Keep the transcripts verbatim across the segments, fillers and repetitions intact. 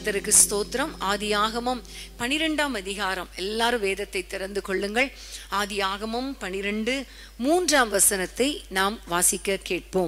கர்த்தருக்கு ஸ்தோத்திரம். ஆதியாகமம் பனிரெண்டாம் அதிகாரம். எல்லாரும் வேதத்தை திறந்து கொள்ளுங்கள். ஆதியாகமம் பனிரெண்டு மூன்றாம் வசனத்தை நாம் வாசிக்க கேட்போம்.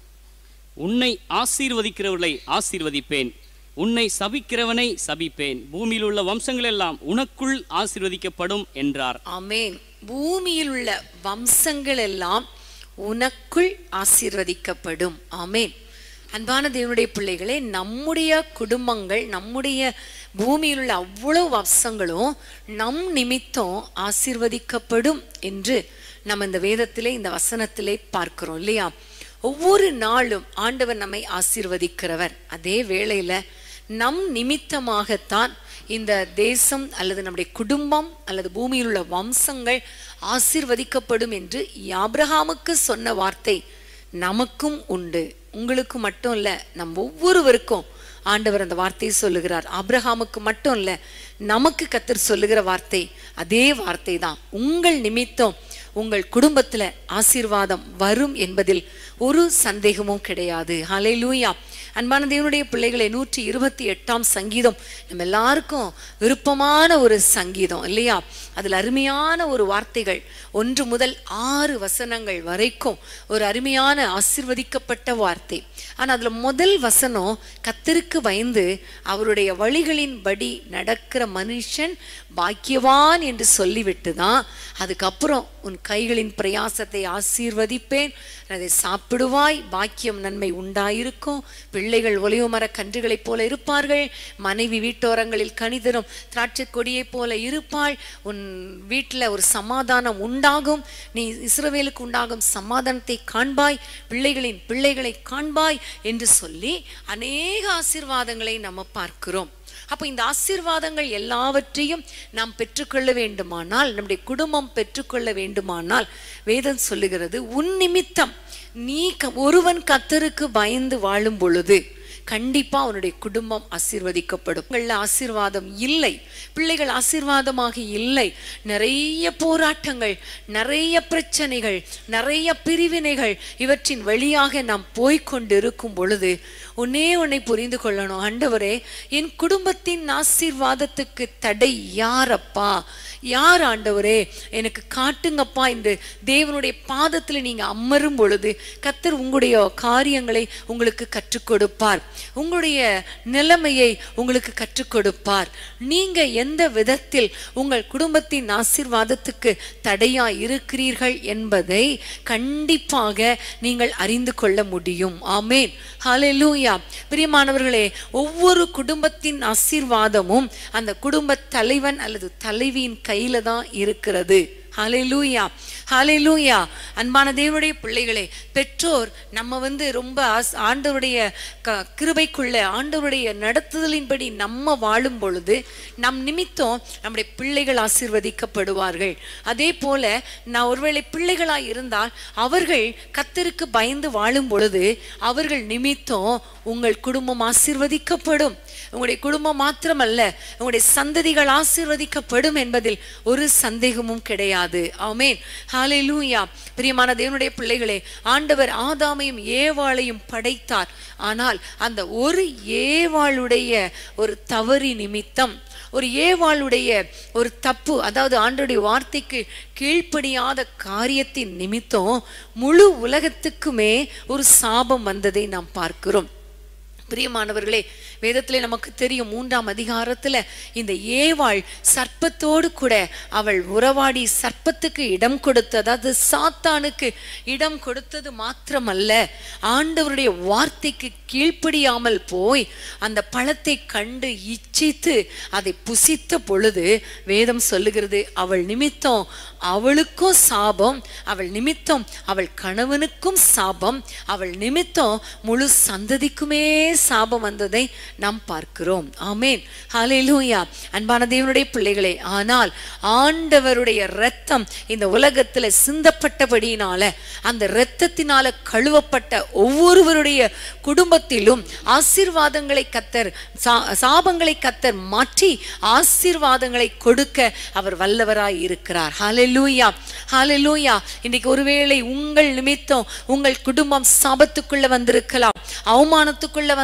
உன்னை ஆசீர்வதிக்கிறவர்களை ஆசீர்வதிப்பேன், உன்னை சபிக்கிறவனை சபிப்பேன், பூமியில் உள்ள வம்சங்கள் எல்லாம் உனக்குள் ஆசீர்வதிக்கப்படும் என்றார். ஆமென். பூமியில் உள்ள வம்சங்கள் எல்லாம் உனக்குள் ஆசீர்வதிக்கப்படும். ஆமென். அன்பான தேவனுடைய பிள்ளைகளே, நம்முடைய குடும்பங்கள், நம்முடைய பூமியில் உள்ள அவ்வளவு வம்சங்களும் நம் நிமித்தம் ஆசீர்வதிக்கப்படும் என்று நம்ம இந்த வேதத்திலே, இந்த வசனத்திலே பார்க்கிறோம் இல்லையா? ஒவ்வொரு நாளும் ஆண்டவர் நம்மை ஆசீர்வதிக்கிறவர். அதே வேளையில நம் நிமித்தமாகத்தான் இந்த தேசம் அல்லது நம்முடைய குடும்பம் அல்லது பூமியில் உள்ள வம்சங்கள் ஆசீர்வதிக்கப்படும் என்று ஆபிரகாமுக்கு சொன்ன வார்த்தை நமக்கும் உண்டு. உங்களுக்கு மட்டும் இல்ல, நம் ஒவ்வொருவருக்கும் ஆண்டவர் அந்த வார்த்தையை சொல்லுகிறார். ஆபிரகாமுக்கு மட்டும் இல்ல, நமக்கு கர்த்தர் சொல்லுகிற வார்த்தை அதே வார்த்தை தான். உங்கள் நிமித்தம் உங்கள் குடும்பத்துல ஆசீர்வாதம் வரும் என்பதில் ஒரு சந்தேகமும் கிடையாது. ஹல்லேலூயா. அன்பான தேவனுடைய பிள்ளைகளை, நூற்றி இருபத்தி எட்டாம் சங்கீதம் நம்ம எல்லாருக்கும் விருப்பமான ஒரு சங்கீதம் இல்லையா? அதுல அருமையான ஒரு வார்த்தைகள், ஒன்று முதல் ஆறு வசனங்கள் வரைக்கும் ஒரு அருமையான ஆசீர்வதிக்கப்பட்ட வார்த்தை. ஆனா அதுல முதல் வசனம், கர்த்தருக்கு பயந்து அவருடைய வழிகளின்படி நடக்கிற மனுஷன் பாக்கியவான் என்று சொல்லிவிட்டு தான் அதுக்கப்புறம் உன் கைகளின் பிரயாசத்தை ஆசீர்வதிப்பேன், அதை சாப்பிடுவாய், பாக்கியம் நன்மை உண்டாயிருக்கும், பிள்ளைகள் ஒலிவ மர கன்றுகளைப் போல இருப்பார்கள், மனைவி வீட்டோரங்களில் கனிதரும் திராட்சை கொடியைப் போல இருப்பாள், உன் வீட்டில் ஒரு சமாதானம் உண்டாகும், நீ இஸ்ரவேலுக்கு உண்டாகும் சமாதானத்தை காண்பாய், பிள்ளைகளின் பிள்ளைகளை காண்பாய் என்று சொல்லி அநேக ஆசீர்வாதங்களை நம்ம பார்க்கிறோம். அப்போ இந்த ஆசீர்வாதங்கள் எல்லாவற்றையும் நாம் பெற்றுக்கொள்ள வேண்டுமானால், நம்முடைய குடும்பம் பெற்றுக்கொள்ள வேண்டுமானால், வேதம் சொல்லுகிறது, உன் நிமித்தம் நீ ஒருவன் கர்த்தருக்கு பயந்து வாழும் பொழுது கண்டிப்பா அவனுடைய குடும்பம் ஆசீர்வதிக்கப்படும். ஆசீர்வாதம் இல்லை, பிள்ளைகள் ஆசீர்வாதமாக இல்லை, நிறைய போராட்டங்கள், நிறைய பிரச்சனைகள், நிறைய பிரிவினைகள், இவற்றின் வழியாக நாம் போய்கொண்டு இருக்கும் பொழுது ஒன்னே ஒன்னை புரிந்து கொள்ளணும். ஆண்டவரே, என் குடும்பத்தின் ஆசீர்வாதத்துக்கு தடை யாரப்பா? யார் ஆண்டவரே? எனக்கு காட்டுங்கப்பா என்று தேவனுடைய பாதத்தில் நீங்க அமரும் பொழுது கர்த்தர் உங்களுடைய காரியங்களை உங்களுக்கு கற்றுக் கொடுப்பார், உங்களுடைய நிலைமையை உங்களுக்கு கற்றுக் கொடுப்பார். நீங்க எந்த விதத்தில் உங்கள் குடும்பத்தின் ஆசீர்வாதத்துக்கு தடையா இருக்கிறீர்கள் என்பதை கண்டிப்பாக நீங்கள் அறிந்து கொள்ள முடியும். ஆமென். ஹல்லேலூயா. பிரியமானவர்களே, ஒவ்வொரு குடும்பத்தின் ஆசீர்வாதமும் அந்த குடும்ப தலைவன் அல்லது தலைவியின் கையில தான் இருக்கிறது. ஹல்லேலூயா, ஹல்லேலூயா. அன்பான தேவனுடைய பிள்ளைகளே, பெற்றோர் நம்ம வந்து ரொம்ப ஆண்டவருடைய கிருபைக்குள்ள, ஆண்டவருடைய நடத்துதலின்படி நம்ம வாழும் பொழுது நம் நிமித்தம் நம்முடைய பிள்ளைகள் ஆசீர்வதிக்கப்படுவார்கள். அதே போல நான் ஒருவேளை பிள்ளைகளாய் இருந்தால் அவர்கள் கர்த்தருக்கு பயந்து வாழும் பொழுது அவர்கள் நிமித்தம் உங்கள் குடும்பம் ஆசீர்வதிக்கப்படும். உங்களுடைய குடும்பம் மாத்திரமல்ல, உங்களுடைய சந்ததிகள் ஆசீர்வதிக்கப்படும் என்பதில் ஒரு சந்தேகமும் கிடையாது. ஆமென். ஹல்லேலூயா. பிரியமான தேவனுடைய பிள்ளைகளே, ஆண்டவர் ஆதாமையும் ஏவாளையும் படைத்தார். ஆனால் அந்த ஒரு ஏவாளுடைய ஒரு தவறு நிமித்தம், ஒரு ஏவாளுடைய ஒரு தப்பு, அதாவது ஆண்டவருடைய வார்த்தைக்கு கீழ்ப்படியாத காரியத்தின் நிமித்தம் முழு உலகத்துக்குமே ஒரு சாபம் வந்ததை நாம் பார்க்கிறோம். பிரியமானவர்களே, வேதத்திலே நமக்கு தெரியும், மூன்றாம் அதிகாரத்துல இந்த ஏவாள் சர்ப்பத்தோடு கூட அவள் உறவாடி சர்ப்பத்துக்கு இடம் கொடுத்து, அதாவது சாத்தானுக்கு இடம் கொடுத்தது மாத்திரமல்ல, ஆண்டவருடைய வார்த்தைக்கு கீழ்ப்படியாமல் போய் அந்த பழத்தை கண்டு இச்சித்து அதை புசித்த பொழுது வேதம் சொல்லுகிறது, அவள் நிமித்தம் அவளுக்கும் சாபம், அவள் நிமித்தம் அவள் கணவனுக்கும் சாபம், அவள் நிமித்தம் முழு சந்ததிக்குமே சாபம் வந்ததை நாம் பார்க்கிறோம். ஆமென். ஹல்லேலூயா. அன்பான தேவனுடைய பிள்ளைகளே, ஆனால் ஆண்டவருடைய இரத்தம் இந்த உலகத்துல சிந்தப்பட்டபடியினால, அந்த இரத்தத்தினால கழுவப்பட்ட ஒவ்வொருவருடைய குடும்பத்திலும் ஆசீர்வாதங்களை கர்த்தர், சாபங்களை கர்த்தர் மாற்றி ஆசீர்வாதங்களை கொடுக்க அவர் வல்லவராய் இருக்கிறார். ஹல்லேலூயா, ஹல்லேலூயா. இன்னைக்கு ஒருவேளை உங்கள் நிமித்தம் உங்கள் குடும்பம் சாபத்துக்குள்ள வந்திருக்கலாம், அவமானத்துக்குள்ள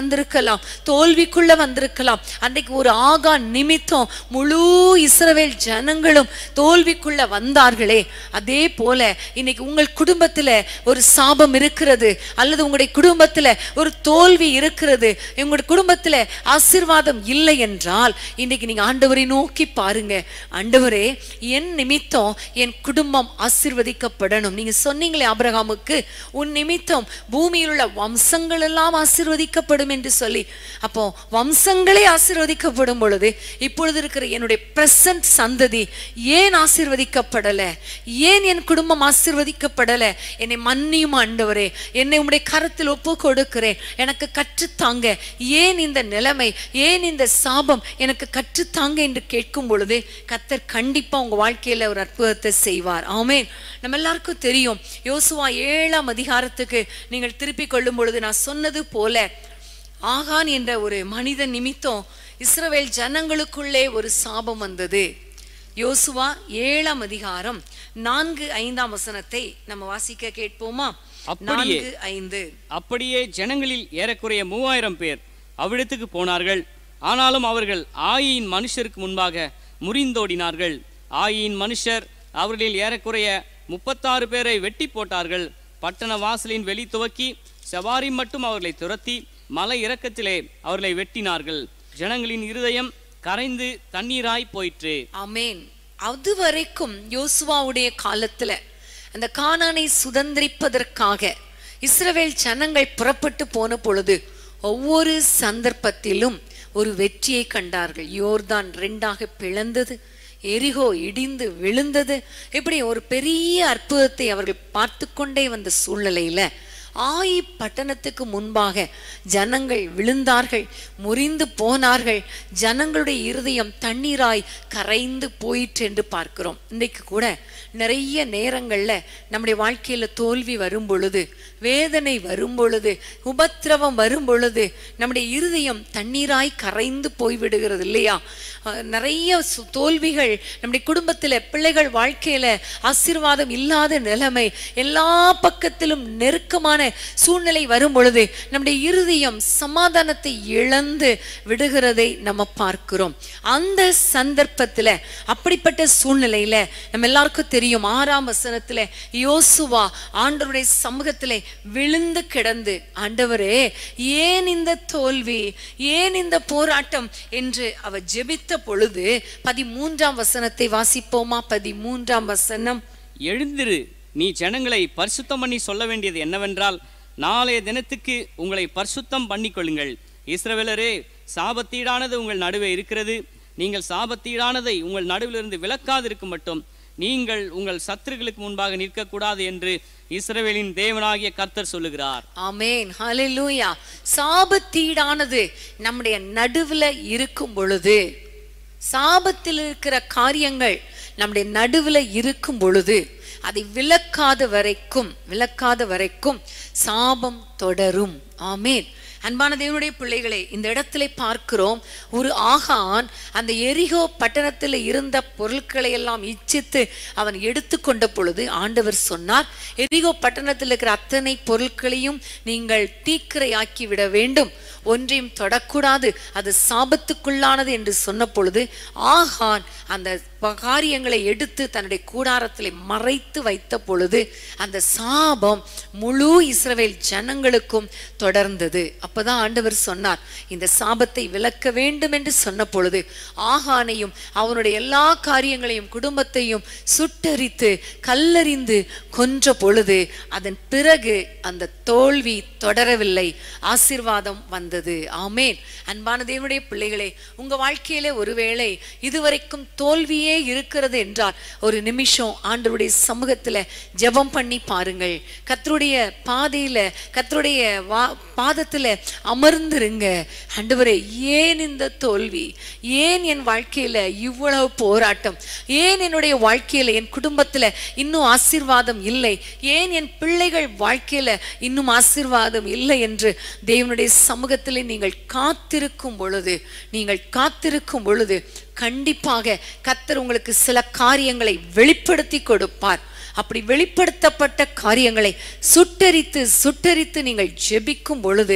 வந்திருக்கலாம், தோல்விக்குள்ள வந்திருக்கலாம். அன்னைக்கு ஒரு ஆகான் நிமித்தம் முழு இஸ்ரவேல் ஜனங்களும் தோல்விக்குள்ள வந்தார்களே, அதே போல இன்னைக்கு உங்கள் குடும்பத்துல ஒரு சாபம் இருக்கிறது, அல்லது உங்களுடைய குடும்பத்துல ஒரு தோல்வி இருக்கிறது, உங்களுடைய குடும்பத்துல ஆசீர்வாதம் இல்லை என்றால் இன்னைக்கு நீங்க ஆண்டவரை நோக்கி பாருங்க. ஆண்டவரே, என் நிமித்தம் என் குடும்பம் ஆசீர்வதிக்கப்படணும். நீங்க சொன்னீங்களே ஆபிரகாமுக்கு, உன் நிமித்தம் பூமியில் உள்ள வம்சங்கள் எல்லாம் ஆசீர்வதிக்கப்படும் என்று சொல்லி. அப்போ வம்சங்களே ஆசீர்வதிக்கப்படும் பொழுது இப்பொழுது இருக்கிற என்னுடைய பிரசன்ட் சந்ததி ஏன் ஆசீர்வதிக்கப்படல? ஏன் என் குடும்பம் ஆசீர்வதிக்கப்படல? என்னை மன்னியும் ஆண்டவரே, என்னை உம்முடைய கரத்தில் ஒப்பு கொடுக்கிறேன், எனக்கு கற்றுத்தாங்க. ஏன் இந்த நிலைமை, ஏன் இந்த சாபம் எனக்கு கற்றுத்தாங்க என்று கேட்கும் பொழுது கர்த்தர் கண்டிப்பா உங்க வாழ்க்கையில ஒரு அற்புதத்தை செய்வார். ஆமென். நம்ம எல்லாருக்கும் தெரியும், யோசுவா ஏழாம் அதிகாரத்துக்கு நீங்கள் திருப்பி கொள்ளும் பொழுது நான் சொன்னது போல ஆகான் என்ற ஒரு மனிதன் நிமித்தம் இஸ்ரவேல் ஜனங்களுக்குள்ளே ஒரு சாபம் வந்தது. யோசுவா ஏழாம் அதிகாரம் நான்கு ஐந்தாம் வசனத்தை நம்ம வாசிக்க கேட்போமா? நான்கு ஐந்து. அப்படியே ஜனங்களில் ஏறக்குறைய மூவாயிரம் பேர் அவ்விடத்துக்கு போனார்கள். ஆனாலும் அவர்கள் ஆயின் மனுஷருக்கு முன்பாக முறிந்தோடினார்கள். ஆயின் மனுஷர் அவர்களில் ஏறக்குறைய முப்பத்தாறு பேரை வெட்டி போட்டார்கள். பட்டண வாசலின் வெளி துவக்கி சவாரி மட்டும் அவர்களை துரத்தி மலை இறக்கத்திலே அவர்களை வெட்டினார்கள். ஜனங்களின் இருதயம் கரைந்து தண்ணீராய் போயிற்று. ஆமென். அதுவரைக்கும் யோசுவாவுடைய காலத்துல அந்த கானானை சுதந்திரிப்பதற்காக இஸ்ரவேல் ஜனங்கள் புறப்பட்டு போன பொழுது ஒவ்வொரு சந்தர்ப்பத்திலும் ஒரு வெற்றியை கண்டார்கள். யோர்தான் ரெண்டாக பிளந்தது, எரிகோ இடிந்து விழுந்தது. இப்படி ஒரு பெரிய அற்புதத்தை அவர்கள் பார்த்து கொண்டே வந்த சூழ்நிலையில ஆயி பட்டணத்துக்கு முன்பாக ஜனங்கள் விழுந்தார்கள், முறிந்து போனார்கள். ஜனங்களுடைய இருதயம் தண்ணீராய் கரைந்து போயிற்று என்று பார்க்கிறோம். இன்றைக்கு கூட நிறைய நேரங்கள்ல நம்முடைய வாழ்க்கையில தோல்வி வரும் பொழுது, வேதனை வரும் பொழுது, உபத்திரவம் வரும் பொழுது நம்முடைய இருதயம் தண்ணீராய் கரைந்து போய்விடுகிறது இல்லையா? நிறைய தோல்விகள் நம்முடைய குடும்பத்துல, பிள்ளைகள் வாழ்க்கையில ஆசீர்வாதம் இல்லாத நிலைமை, எல்லா பக்கத்திலும் நெருக்கமான சூழ்நிலை வரும் பொழுது நம்முடைய இருதயம் சமாதானத்தை இழந்து விடுகிறதை நம்ம பார்க்கிறோம். அந்த சந்தர்ப்பத்துல, அப்படிப்பட்ட சூழ்நிலையில நம்ம எல்லாருக்கும் தெரியும், ஆறாம் வசனத்துல யோசுவா ஆண்டவருடைய சமூகத்திலே விழுந்து கிடந்து, ஆண்டவரே ஏன் இந்த தோல்வி, ஏன் இந்த போராட்டம் என்று அவர் ஜெபித்த பொழுது பதிமூன்றாம் வசனத்தை வாசிப்போமா? பதிமூன்றாம் வசனம். எழுந்திரு, நீ ஜனங்களை பரிசுத்தம் பண்ணி சொல்ல வேண்டியது என்னவென்றால், நாளைய தினத்துக்கு உங்களை பரிசுத்தம் பண்ணிக்கொள்ளுங்கள். இஸ்ரவேலரே, சாபத்தீடானது உங்கள் நடுவே இருக்கிறது. நீங்கள் சாபத்தீடானதை உங்கள் நடுவிலிருந்து விலக்காதிருக்கும் மட்டும் நீங்கள் உங்கள் சத்துருக்களுக்கு முன்பாக நிற்கக்கூடாது என்று இஸ்ரவேலின் தேவனாகிய கர்த்தர் சொல்லுகிறார். ஆமென், ஹல்லேலூயா. சாபத்தீடானது நம்முடைய நடுவுல இருக்கும் பொழுது, சாபத்தில் இருக்கிற காரியங்கள் நம்முடைய நடுவுல இருக்கும் பொழுது அதை விலக்காத வரைக்கும் விலக்காத வரைக்கும் சாபம் தொடரும். ஆமென். அன்பான தேவனுடைய பிள்ளைகளே, இந்த இடத்துல பார்க்கிறோம், ஒரு ஆகான் அந்த எரிகோ பட்டணத்தில் இருந்த பொருட்களை எல்லாம் இச்சித்து அவன் எடுத்து கொண்ட பொழுது ஆண்டவர் சொன்னார், எரிகோ பட்டணத்தில் இருக்கிற அத்தனை பொருட்களையும் நீங்கள் தீக்கிரையாக்கி விட வேண்டும், ஒன்றையும் தொடக்கூடாது, அது சாபத்துக்குள்ளானது என்று சொன்ன பொழுது ஆகான் அந்த காரியங்களை எடுத்து தன்னுடைய கூடாரத்திலே மறைத்து வைத்த பொழுது அந்த சாபம் முழு இஸ்ரவேல் ஜனங்களுக்கும் தொடர்ந்தது. அப்பதான் ஆண்டவர் சொன்னார், இந்த சாபத்தை விலக்க வேண்டும் என்று சொன்ன பொழுது ஆகானையும் அவனுடைய எல்லா காரியங்களையும் குடும்பத்தையும் சுட்டரித்து கல்லறிந்து கொன்ற பொழுது அதன் பிறகு அந்த தோல்வி தொடரவில்லை, ஆசீர்வாதம் வந்தது. ஆமேன். அன்பான தேவனுடைய பிள்ளைகளே, உங்க வாழ்க்கையிலே ஒருவேளை இதுவரைக்கும் தோல்வியே இருக்கிறது என்றால் ஒரு நிமிஷம் ஆண்டவருடைய சமூகத்துல ஜெபம் பண்ணி பாருங்கள். கர்த்தருடைய பாதையில கர்த்தருடைய பாதத்துல அமர்ந்திருங்க. ஆண்டவரே, ஏன் இந்த தோல்வி, ஏன் என் வாழ்க்கையில இவ்வளவு போராட்டம், ஏன் என்னுடைய வாழ்க்கையில என் குடும்பத்துல இன்னும் ஆசீர்வாதம் இல்லை, ஏன் என் பிள்ளைகள் வாழ்க்கையில இன்னும் ஆசீர்வாதம் இல்லை என்று தேவனுடைய சமூகத்திலே நீங்கள் காத்திருக்கும் பொழுது நீங்கள் காத்திருக்கும் பொழுது கண்டிப்பாக கர்த்தர் உங்களுக்கு சில காரியங்களை வெளிப்படுத்தி கொடுப்பார். அப்படி வெளிப்படுத்தப்பட்ட காரியங்களை சுட்டரித்து சுட்டரித்து நீங்கள் ஜெபிக்கும் பொழுது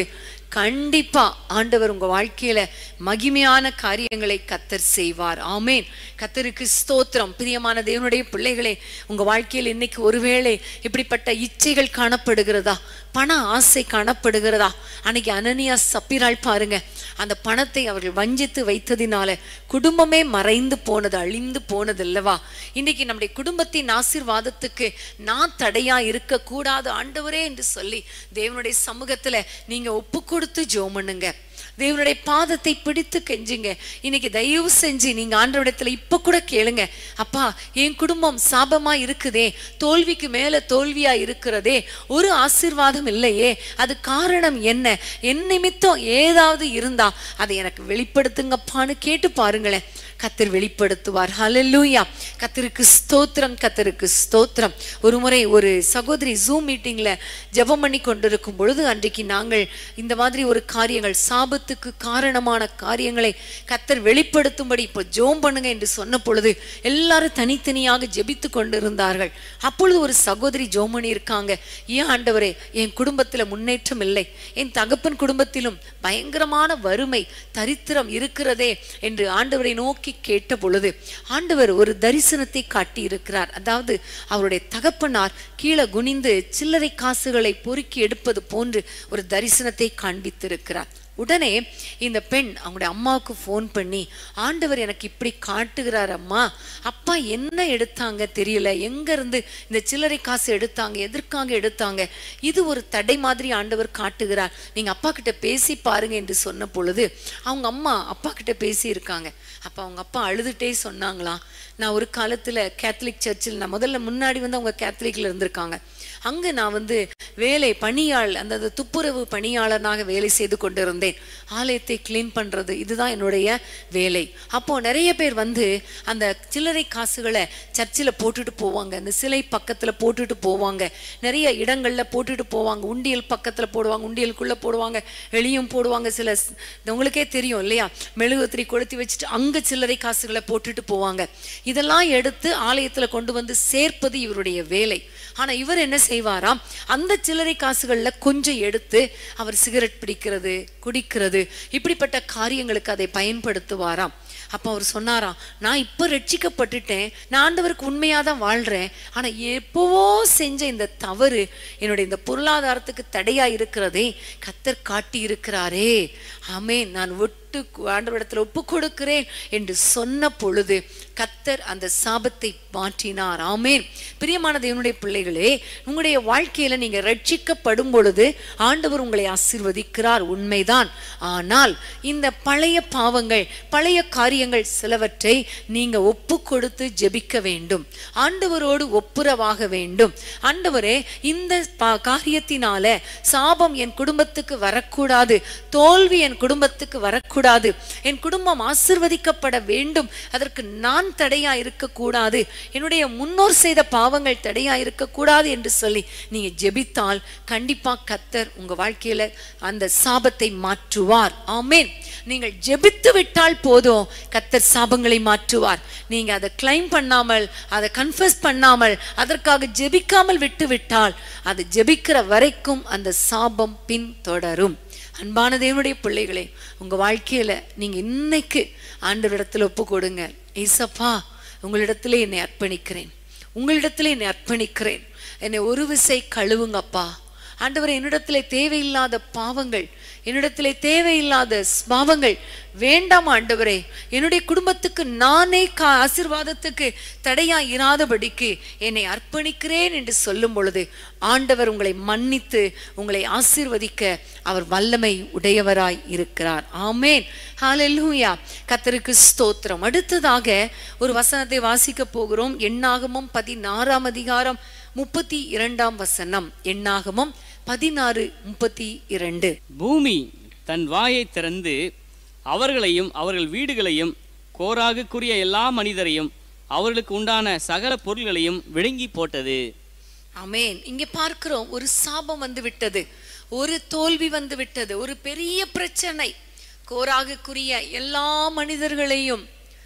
கண்டிப்பா ஆண்டவர் உங்க வாழ்க்கையில மகிமையான காரியங்களை கத்தர் செய்வார். ஆமேன். கத்தருக்கு ஸ்தோத்திரம். பிரியமான தேவனுடைய பிள்ளைகளே, உங்க வாழ்க்கையில் இன்னைக்கு ஒருவேளை இப்படிப்பட்ட இச்சைகள் காணப்படுகிறதா, பண ஆசை காணப்படுகிறதா? அன்னைக்கு அனனியா சப்பிராள் பாருங்க, அந்த பணத்தை அவர்கள் வஞ்சித்து வைத்ததினால குடும்பமே மறைந்து போனது, அழிந்து போனது அல்லவா? இன்னைக்கு நம்முடைய குடும்பத்தின் ஆசீர்வாதத்துக்கு நான் தடையா இருக்க கூடாது ஆண்டவரே என்று சொல்லி தேவனுடைய சமூகத்துல நீங்க ஒப்பு கொடுத்து ஜெபம் பண்ணுங்க. தேவனுடைய பாதத்தை பிடித்து கெஞ்சுங்க. இன்னைக்கு தயவு செஞ்சு நீங்க ஆண்டவரிடத்துல இப்ப கூட கேளுங்க, அப்பா என் குடும்பம் சாபமா இருக்குதே, தோல்விக்கு மேல தோல்வியா இருக்கிறதே, ஒரு ஆசீர்வாதம் இல்லையே, அது காரணம் என்ன? என் நிமித்தம் ஏதாவது இருந்தா அதை எனக்கு வெளிப்படுத்துங்கப்பான்னு கேட்டு பாருங்களேன். கத்தர் வெளிப்படுத்துவார். ஹல்லேலூயா. கத்தருக்கு ஸ்தோத்திரம், கத்தருக்கு ஸ்தோத்திரம். ஒரு முறை ஒரு சகோதரி ஜூம் மீட்டிங்ல ஜெபம் பண்ணி கொண்டிருக்கும் பொழுது, அன்றைக்கு நாங்கள் இந்த மாதிரி ஒரு காரியங்கள், சாபத்துக்கு காரணமான காரியங்களை கத்தர் வெளிப்படுத்தும்படி இப்போ ஜெபம் பண்ணுங்க என்று சொன்ன பொழுது எல்லாரும் தனித்தனியாக ஜெபித்து கொண்டிருந்தார்கள். அப்பொழுது ஒரு சகோதரி ஜெபம் பண்ணி இருக்காங்க, ஏன் ஆண்டவரே என் குடும்பத்துல முன்னேற்றம் இல்லை, என் தகப்பன் குடும்பத்திலும் பயங்கரமான வறுமை தரித்திரம் இருக்கிறதே என்று ஆண்டவரை நோக்கி கேட்ட பொழுது ஆண்டவர் ஒரு தரிசனத்தை காட்டி இருக்கிறார். அதாவது அவருடைய தகப்பனார் கீழே குனிந்து சில்லறை காசுகளை பொறுக்கி எடுப்பது போன்று ஒரு தரிசனத்தை காண்பித்திருக்கிறார். உடனே இந்த பெண் அவங்களுடைய அம்மாவுக்கு ஃபோன் பண்ணி, ஆண்டவர் எனக்கு இப்படி காட்டுகிறார் அம்மா, அப்பா என்ன எடுத்தாங்க தெரியல, எங்க இருந்து இந்த சில்லறை காசு எடுத்தாங்க, எதற்காக எடுத்தாங்க, இது ஒரு தடை மாதிரி ஆண்டவர் காட்டுகிறார், நீங்க அப்பா கிட்ட பேசி பாருங்க என்று சொன்ன பொழுது அவங்க அம்மா அப்பா கிட்ட பேசி இருக்காங்க. அப்ப அவங்க அப்பா அழுதுட்டே சொன்னாங்களாம், நான் ஒரு காலத்துல கேத்தலிக் சர்ச்சில், நான் முதல்ல முன்னாடி வந்து அவங்க கேத்தலிக்ல இருந்திருக்காங்க, அங்க நான் வந்து வேலை பணியாள், அந்த துப்புரவு பணியாளனாக வேலை செய்து கொண்டிருந்தேன், ஆலயத்தை கிளீன் பண்றது இதுதான் என்னுடைய வேலை. அப்போ நிறைய பேர் வந்து அந்த சில்லறை காசுகளை சர்ச்சில் போட்டுட்டு போவாங்க, அந்த சிலை பக்கத்துல போட்டுட்டு போவாங்க, நிறைய இடங்கள்ல போட்டுட்டு போவாங்க, உண்டியல் பக்கத்துல போடுவாங்க, உண்டியலுக்குள்ள போடுவாங்க, வெளியும் போடுவாங்க. சில உங்களுக்கே தெரியும் இல்லையா, மெழுகுத்திரி கொளுத்தி வச்சுட்டு அங்க சில்லறை காசுகளை போட்டுட்டு போவாங்க. இதெல்லாம் எடுத்து ஆலயத்துல கொண்டு வந்து சேர்ப்பது இவருடைய வேலை. ஆனா இவர் என்ன செய்வாராம், அந்த சில்லறை காசுகள்ல கொஞ்சம் எடுத்து அவர் சிகரெட் பிடிக்கிறது, குடிக்கிறது, இப்படிப்பட்ட காரியங்களுக்கு அதை பயன்படுத்துவாராம். அப்ப அவர் சொன்னாராம், நான் இப்ப ரட்சிக்கப்பட்டுட்டேன், நான் ஆண்டவருக்கு உண்மையாதான் வாழ்றேன், ஆனா எப்பவோ செஞ்ச இந்த தவறு என்னுடைய இந்த பொருளாதாரத்துக்கு தடையா இருக்கிறதே கத்தர் காட்டி இருக்கிறாரே, ஆமென், நான் விட்டு ஆண்டவரிடத்துல ஒப்பு கொடுக்கிறேன் என்று சொன்ன பொழுது கத்தர் அந்த சாபத்தை மாற்றினார். ஆமென். பிரியமான தேவனுடைய பிள்ளைகளே, உங்களுடைய வாழ்க்கையில நீங்க ரட்சிக்கப்படும் பொழுது ஆண்டவர் உங்களை ஆசீர்வதிக்கிறார், உண்மைதான். ஆனால் இந்த பழைய பாவங்கள், பழைய காரியங்கள் சிலவற்றை நீங்க ஒப்பு கொடுத்து ஜெபிக்க வேண்டும், ஆண்டவரோடு ஒப்புரவாக வேண்டும். ஆண்டவரே, இந்த காரியத்தினால சாபம் என் குடும்பத்துக்கு வரக்கூடாது, தோல்வி என் குடும்பத்துக்கு வரக்கூடாது, என் குடும்பம் ஆசீர்வதிக்கப்பட வேண்டும், அதற்கு நான் தடையா இருக்கக்கூடாது, என்னுடைய முன்னோர் செய்த பாவங்கள் தடையா இருக்கக்கூடாது என்று சொல்லி நீங்க ஜெபித்தால் கண்டிப்பா கத்தர் உங்க வாழ்க்கையில அந்த சாபத்தை மாற்றுவார். ஆமென். நீங்கள் ஜெபித்து விட்டால் போதும், கத்தர் சாபங்களை மாற்றுவார். நீங்க அதை கிளைம் பண்ணாமல், அதை கன்ஃபஸ் பண்ணாமல், அதற்காக ஜெபிக்காமல் விட்டு விட்டால் அது ஜெபிக்கிற வரைக்கும் அந்த சாபம் பின் தொடரும். அன்பான தேவனுடைய பிள்ளைகளே, உங்க வாழ்க்கையில நீங்க இன்னைக்கு ஆண்டவரிடத்துல ஒப்பு கொடுங்க. ஏசப்பா, உங்களிடத்திலே என்னை அர்ப்பணிக்கிறேன், உங்களிடத்திலே என்னை அர்ப்பணிக்கிறேன், என்னை ஒரு விசை கழுவுங்கப்பா. ஆண்டவரே, என்னிடத்திலே தேவையில்லாத பாவங்கள், என்னிடத்திலே தேவையில்லாத பாவங்கள் வேண்டாம் ஆண்டவரே, என்னுடைய குடும்பத்துக்கு நானே கா ஆசீர்வாதத்துக்கு தடையா இராதபடிக்கு என்னை அர்ப்பணிக்கிறேன் என்று சொல்லும் பொழுது ஆண்டவர் உங்களை மன்னித்து உங்களை ஆசீர்வதிக்க அவர் வல்லமை உடையவராய் இருக்கிறார். ஆமென். ஹல்லேலூயா. கர்த்தருக்கு ஸ்தோத்திரம். அடுத்ததாக ஒரு வசனத்தை வாசிக்க போகிறோம். எண்ணாகமம் பதினாறாம் அதிகாரம் முப்பத்தி இரண்டாம் வசனம். எண்ணாகமம் பதினாறு முப்பத்தி இரண்டு. பூமி தன் வாயை திறந்து அவர்களையும் அவர்கள் வீடுகளையும் கோராகுக்குரிய எல்லா மனிதரையும் அவர்களுக்கு உண்டான சகல பொருள்களையும் விழுங்கி போட்டது. ஆமென். இங்கே பார்க்கிறோம், ஒரு சாபம் வந்து விட்டது, ஒரு தோல்வி வந்து விட்டது, ஒரு பெரிய பிரச்சனை. கோராகுக்குரிய எல்லா மனிதர்களையும்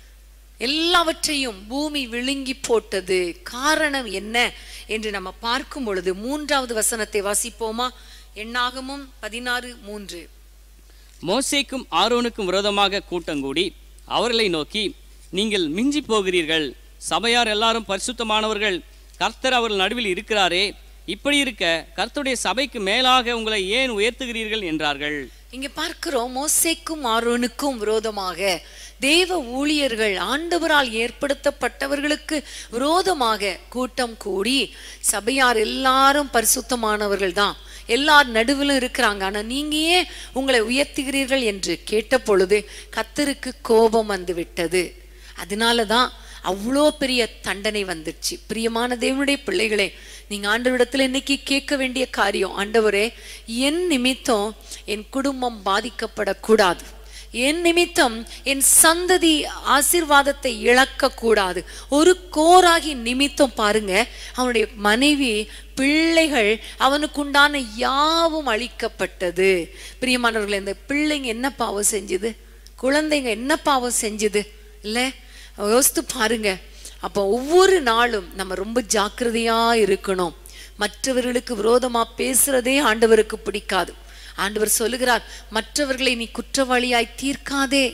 எல்லாவற்றையும் பூமி விழுங்கி போட்டது. காரணம் என்ன என்று நம்ம பார்க்கும் பொழுது மூன்றாவது வசனத்தை வாசிப்போமா? எண்ணாகமம் பதினாறு மூன்று. மோசேக்கும் ஆரோனுக்கும் விரோதமாக கூட்டங்கூடி அவர்களை நோக்கி, நீங்கள் மிஞ்சி போகிறீர்கள், சபையார் எல்லாரும் பரிசுத்தமானவர்கள், கர்த்தர் அவர்கள் நடுவில் இருக்கிறாரே, இப்படி இருக்க கர்த்தருடைய சபைக்கு மேலாக உங்களை ஏன் உயர்த்துகிறீர்கள் என்றார்கள். இங்க பார்க்கிறோம், மோசேக்கும் ஆரோனுக்கும் விரோதமாக தேவ ஊழியர்கள், ஆண்டவரால் ஏற்படுத்தப்பட்டவர்களுக்கு விரோதமாக கூட்டம் கூடி, சபையார் எல்லாரும் பரிசுத்தமானவர்கள் தான், எல்லார் நடுவிலும் இருக்கிறாங்க, ஆனா நீங்க ஏன் உங்களை உயர்த்துகிறீர்கள் என்று கேட்ட பொழுது கர்த்தருக்கு கோபம் வந்து விட்டது. அதனாலதான் அவ்வளோ பெரிய தண்டனை வந்துடுச்சு. பிரியமான தேவனுடைய பிள்ளைகளே, நீங்க ஆண்டவரிடத்துல இன்னைக்கு கேட்க வேண்டிய காரியம், ஆண்டவரே என் நிமித்தம் என் குடும்பம் பாதிக்கப்படக்கூடாது, என் நிமித்தம் என் சந்ததி ஆசீர்வாதத்தை இழக்க கூடாது. ஒரு கோராகி நிமித்தம் பாருங்க, அவனுடைய மனைவி பிள்ளைகள் அவனுக்குண்டான யாவும் அழிக்கப்பட்டது. பிரியமானவர்களே, இந்த பிள்ளைங்க என்ன பாவம் செஞ்சுது, குழந்தைங்க என்ன பாவம் செஞ்சுது இல்ல, யோசித்து பாருங்க. அப்போ ஒவ்வொரு நாளும் நம்ம ரொம்ப ஜாக்கிரதையா இருக்கணும். மற்றவர்களுக்கு விரோதமா பேசுறதே ஆண்டவருக்கு பிடிக்காது. ஆண்டவர் சொல்லுகிறார், மற்றவர்களை நீ குற்றவாளியாய் தீர்க்காதே,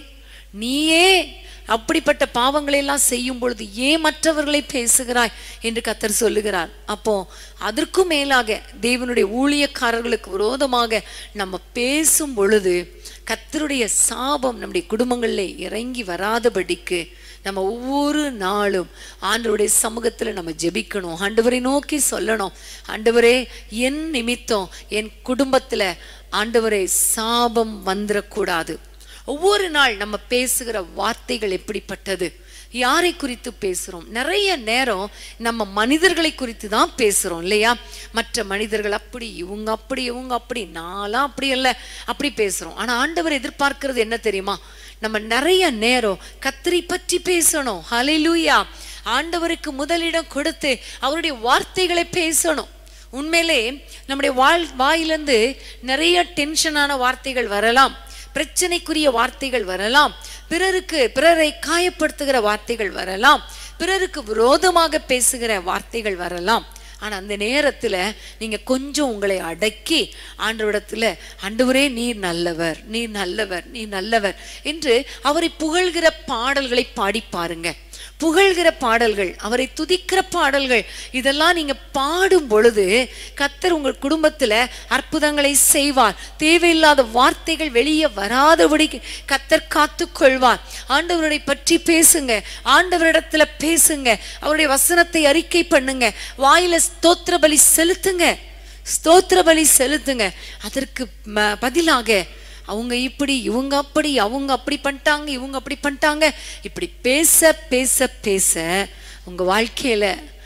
நீயே அப்படிப்பட்ட பாவங்களை எல்லாம் செய்யும் பொழுது ஏன் மற்றவர்களை பேசுகிறாய் என்று கர்த்தர் சொல்லுகிறார். அப்போ அதற்கும் மேலாக தேவனுடைய ஊழியக்காரர்களுக்கு விரோதமாக நம்ம பேசும் பொழுது கர்த்தருடைய சாபம் நம்முடைய குடும்பங்களில் இறங்கி வராதபடிக்கு நம்ம ஒவ்வொரு நாளும் ஆண்டவருடைய சமூகத்துல நம்ம ஜெபிக்கணும். ஆண்டவரை நோக்கி சொல்லணும், ஆண்டவரே என் நிமித்தம் என் குடும்பத்துல ஆண்டவரே சாபம் வந்துடக்கூடாது. ஒவ்வொரு நாள் நம்ம பேசுகிற வார்த்தைகள் எப்படிப்பட்டது, யாரை குறித்து பேசுறோம்? நிறைய நேரம் நம்ம மனிதர்களை குறித்து தான் பேசுறோம் இல்லையா? மற்ற மனிதர்கள் அப்படி, இவங்க அப்படி, இவங்க அப்படி, நான்லாம் அப்படி அல்ல, அப்படி பேசுறோம். ஆனா ஆண்டவர் எதிர்பார்க்கிறது என்ன தெரியுமா? நம்ம நிறைய நேரம் கர்த்தரை பற்றி பேசணும். ஹல்லேலூயா! ஆண்டவருக்கு முதலிடம் கொடுத்து அவருடைய வார்த்தைகளை பேசணும். உண்மையிலே நம்முடைய வாழ் வாயிலிருந்து நிறைய டென்ஷனான வார்த்தைகள் வரலாம், பிரச்சனைக்குரிய வார்த்தைகள் வரலாம், பிறருக்கு பிறரை காயப்படுத்துகிற வார்த்தைகள் வரலாம், பிறருக்கு விரோதமாக பேசுகிற வார்த்தைகள் வரலாம். ஆனா அந்த நேரத்துல நீங்க கொஞ்சம் உங்களை அடக்கி ஆண்டவரிடத்துல, ஆண்டவரே நீர் நல்லவர், நீர் நல்லவர், நீர் நல்லவர் என்று அவரை புகழ்கிற பாடல்களை பாடி பாருங்க. புகழ்கிற பாடல்கள், அவரை துதிக்கிற பாடல்கள், இதெல்லாம் நீங்க பாடும் பொழுது கர்த்தர் உங்கள் குடும்பத்துல அற்புதங்களை செய்வார். தேவையில்லாத வார்த்தைகள் வெளியே வராதபடி கர்த்தர் காத்து கொள்வார். ஆண்டவரை பற்றி பேசுங்க, ஆண்டவரிடத்துல பேசுங்க, அவருடைய வசனத்தை அறிக்கை பண்ணுங்க, வாயில ஸ்தோத்திர பலி செலுத்துங்க, ஸ்தோத்திர பலி செலுத்துங்க. அதற்கு பதிலாக அவங்க இப்படி, இவங்க அப்படி, அவங்க அப்படி பண்ணிட்டாங்க, இவங்க அப்படி பண்ணிட்டாங்க, இப்படி பேச பேச பேச உங்க வாழ்க்கையில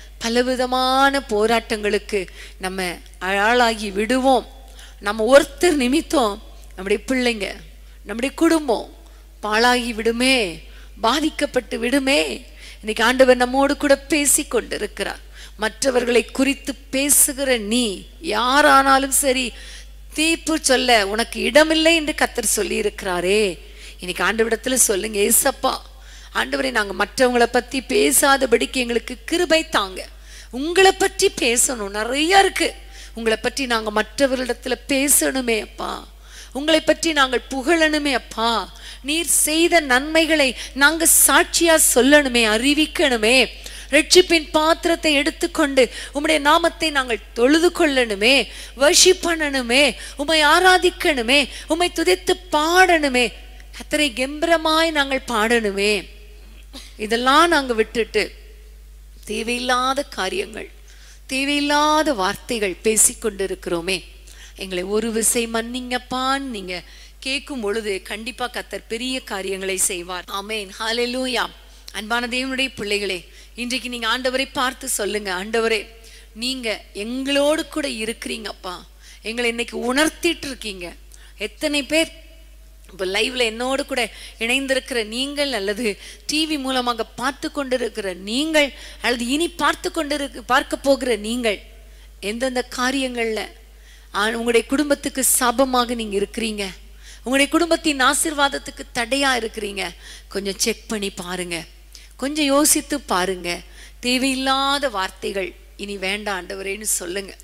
பலவிதமான போராட்டங்களுக்கு நம்ம ஆளாகி விடுவோம். நம்ம ஒருத்தர் நிமித்தம் நம்முடைய பிள்ளைங்க, நம்முடைய குடும்பம் பாழாகி விடுமே, பாதிக்கப்பட்டு விடுமே. இன்னைக்கு ஆண்டவர் நம்மோடு கூட பேசி கொண்டிருக்கிறார். மற்றவர்களை குறித்து பேசுகிற நீ யாரானாலும் சரி, தீர்ப்பு சொல்ல உனக்கு இடமில்லை என்று கர்த்தர் சொல்லி இருக்கிறாரே. இன்னைக்கு ஆண்டவரிடத்துல சொல்லுங்க, ஏசப்பா ஆண்டவரே, நாங்க மற்றவங்களை பத்தி பேசாதபடிக்கு எங்களுக்கு கிருபை தாங்க. உங்களை பற்றி பேசணும், நிறைய இருக்கு. உங்களை பற்றி நாங்க மற்றவர்களிடத்துல பேசணுமே அப்பா, உங்களை பற்றி நாங்கள் புகழணுமே அப்பா, நீர் செய்த நன்மைகளை நாங்க சாட்சியா சொல்லணுமே, அறிவிக்கணுமே, ரட்சிப்பின் பாத்திரத்தை எடுத்துக்கொண்டு உம்முடைய நாமத்தை நாங்கள் தொழுது கொள்ளணுமே, வர்ஷிப் பண்ணணுமே, உம்மை ஆராதிக்கணுமே, உம்மை துதித்து பாடணுமே, கர்த்தரை கம்பீரமாய் நாங்கள் பாடணுமே. இதெல்லாம் நாங்க விட்டுட்டு தேவையில்லாத காரியங்கள், தேவையில்லாத வார்த்தைகள் பேசிக்கொண்டிருக்கிறோமே. எங்களை ஒரு விசை மன்னிங்கப்பான்னு நீங்க கேட்கும் பொழுது கண்டிப்பா கர்த்தர் பெரிய காரியங்களை செய்வார். ஆமென், ஹல்லேலூயா. அன்பான தேவனுடைய பிள்ளைகளே, இன்றைக்கு நீங்க ஆண்டவரை பார்த்து சொல்லுங்க, ஆண்டவரே நீங்க எங்களோடு கூட இருக்கிறீங்கப்பா, எங்களை இன்னைக்கு உணர்த்திட்டு இருக்கீங்க. எத்தனை பேர் இப்போ லைவ்ல என்னோடு கூட இணைந்திருக்கிற நீங்கள், அல்லது டிவி மூலமாக பார்த்து கொண்டிருக்கிற நீங்கள், அல்லது இனி பார்த்து கொண்டிருக்க பார்க்க போகிற நீங்கள், எந்தெந்த காரியங்கள்ல உங்களுடைய குடும்பத்துக்கு சாபமாக நீங்க இருக்கிறீங்க, உங்களுடைய குடும்பத்தின் ஆசீர்வாதத்துக்கு தடையா இருக்கிறீங்க, கொஞ்சம் செக் பண்ணி பாருங்க, கொஞ்சம் யோசித்து பாருங்க. தேவையில்லாத வார்த்தைகள் இனி வேண்டாம் ஆண்டவரேன்னு சொல்லுங்க.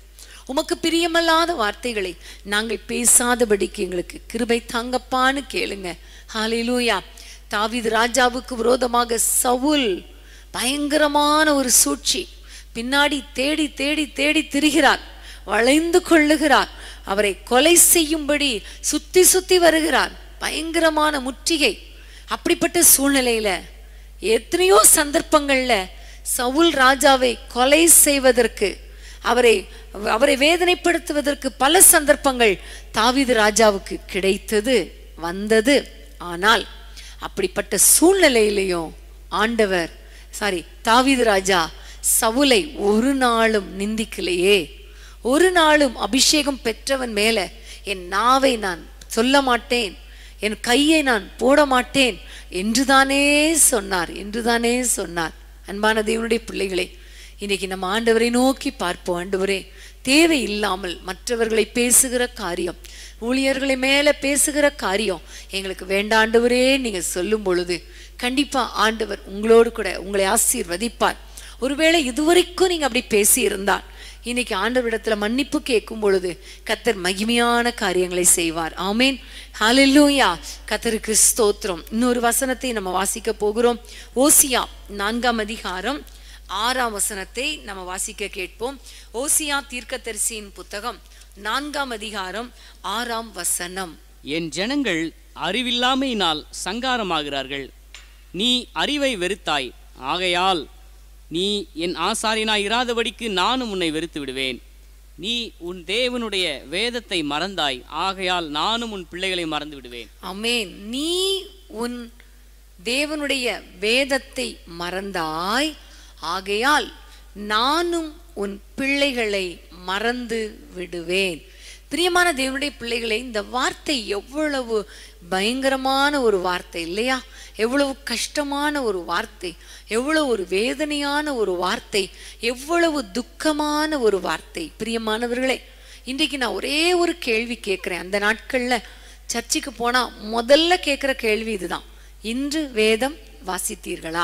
உமக்கு பிரியமல்லாத வார்த்தைகளை நாங்கள் பேசாதபடிக்கு எங்களுக்கு கிருபை தாங்கப்பான்னு கேளுங்க. ஹல்லேலூயா. தாவீது ராஜாவுக்கு விரோதமாக சவுல் பயங்கரமான ஒரு சூழ்ச்சி, பின்னாடி தேடி தேடி தேடி திரிகிறார், வளைந்து கொள்ளுகிறார், அவரை கொலை செய்யும்படி சுத்தி சுத்தி வருகிறார். பயங்கரமான முற்றுகை. அப்படிப்பட்ட சூழ்நிலையில எத்தனையோ சந்தர்ப்பங்கள்ல சவுல் ராஜாவை கொலை செய்வதற்கு, அவரை அவரை வேதனைப்படுத்துவதற்கு பல சந்தர்ப்பங்கள் தாவீது ராஜாவுக்கு கிடைத்தது, வந்தது. ஆனால் அப்படிப்பட்ட சூழ்நிலையிலையும் ஆண்டவர் சாரி தாவீது ராஜா சவுலை ஒரு நாளும் நிந்திக்கலையே. ஒரு நாளும் அபிஷேகம் பெற்றவன் மேல என் நாவை நான் சொல்ல மாட்டேன், என் கையை நான் போட மாட்டேன் என்றுதானே சொன்னார் என்றுதானே சொன்னார். அன்பான தேவனுடைய பிள்ளைகளே, இன்னைக்கு நம்ம ஆண்டவரை நோக்கி பார்ப்போம். ஆண்டவரே, தேவையில்லாமல் மற்றவர்களை பேசுகிற காரியம், ஊழியர்களை மேல பேசுகிற காரியம் எங்களுக்கு வேண்டாம் ஆண்டவரே நீங்க சொல்லும் பொழுது கண்டிப்பா ஆண்டவர் உங்களோடு கூட உங்களை ஆசீர்வதிப்பார். ஒருவேளை இதுவரைக்கும் நீங்க அப்படி பேசி இருந்தால் இன்னைக்கு ஆண்டவரிடத்துல மன்னிப்பு கேட்கும் பொழுது கர்த்தர் மகிமையான காரியங்களை செய்வார். ஆமேன். ஹல்லேலூயா. கர்த்தருக்கு ஸ்தோத்திரம். இன்னொரு வசனத்தை நம்ம வாசிக்க போகிறோம். ஓசியா நான்காம் அதிகாரம் ஆறாம் வசனத்தை நம்ம வாசிக்க கேட்போம். ஓசியா தீர்க்கதரிசியின் புத்தகம் நான்காம் அதிகாரம் ஆறாம் வசனம். என் ஜனங்கள் அறிவில்லாமையினால் சங்காரமாகிறார்கள். நீ அறிவை வெறுத்தாய், ஆகையால் நீ என் ஆசாரியனாய் இராதபடிக்கு நானும் உன்னை வெறுத்து விடுவேன். நீ உன் தேவனுடைய வேதத்தை மறந்தாய், ஆகையால் நானும் உன் பிள்ளைகளை மறந்து விடுவேன். ஆமென். நீ உன் தேவனுடைய வேதத்தை மறந்தாய், ஆகையால் நானும் உன் பிள்ளைகளை மறந்து விடுவேன். பிரியமான தேவனுடைய பிள்ளைகளை, இந்த வார்த்தை எவ்வளவு பயங்கரமான ஒரு வார்த்தை இல்லையா? எவ்வளவு கஷ்டமான ஒரு வார்த்தை, எவ்வளவு ஒரு வேதனையான ஒரு வார்த்தை, எவ்வளவு துக்கமான ஒரு வார்த்தை. பிரியமானவர்களே, இன்றைக்கு நான் ஒரே ஒரு கேள்வி கேட்கிறேன். அந்த நாட்கள்ல சர்ச்சுக்கு போனா முதல்ல கேட்கிற கேள்வி இதுதான். இன்று வேதம் வாசித்தீர்களா?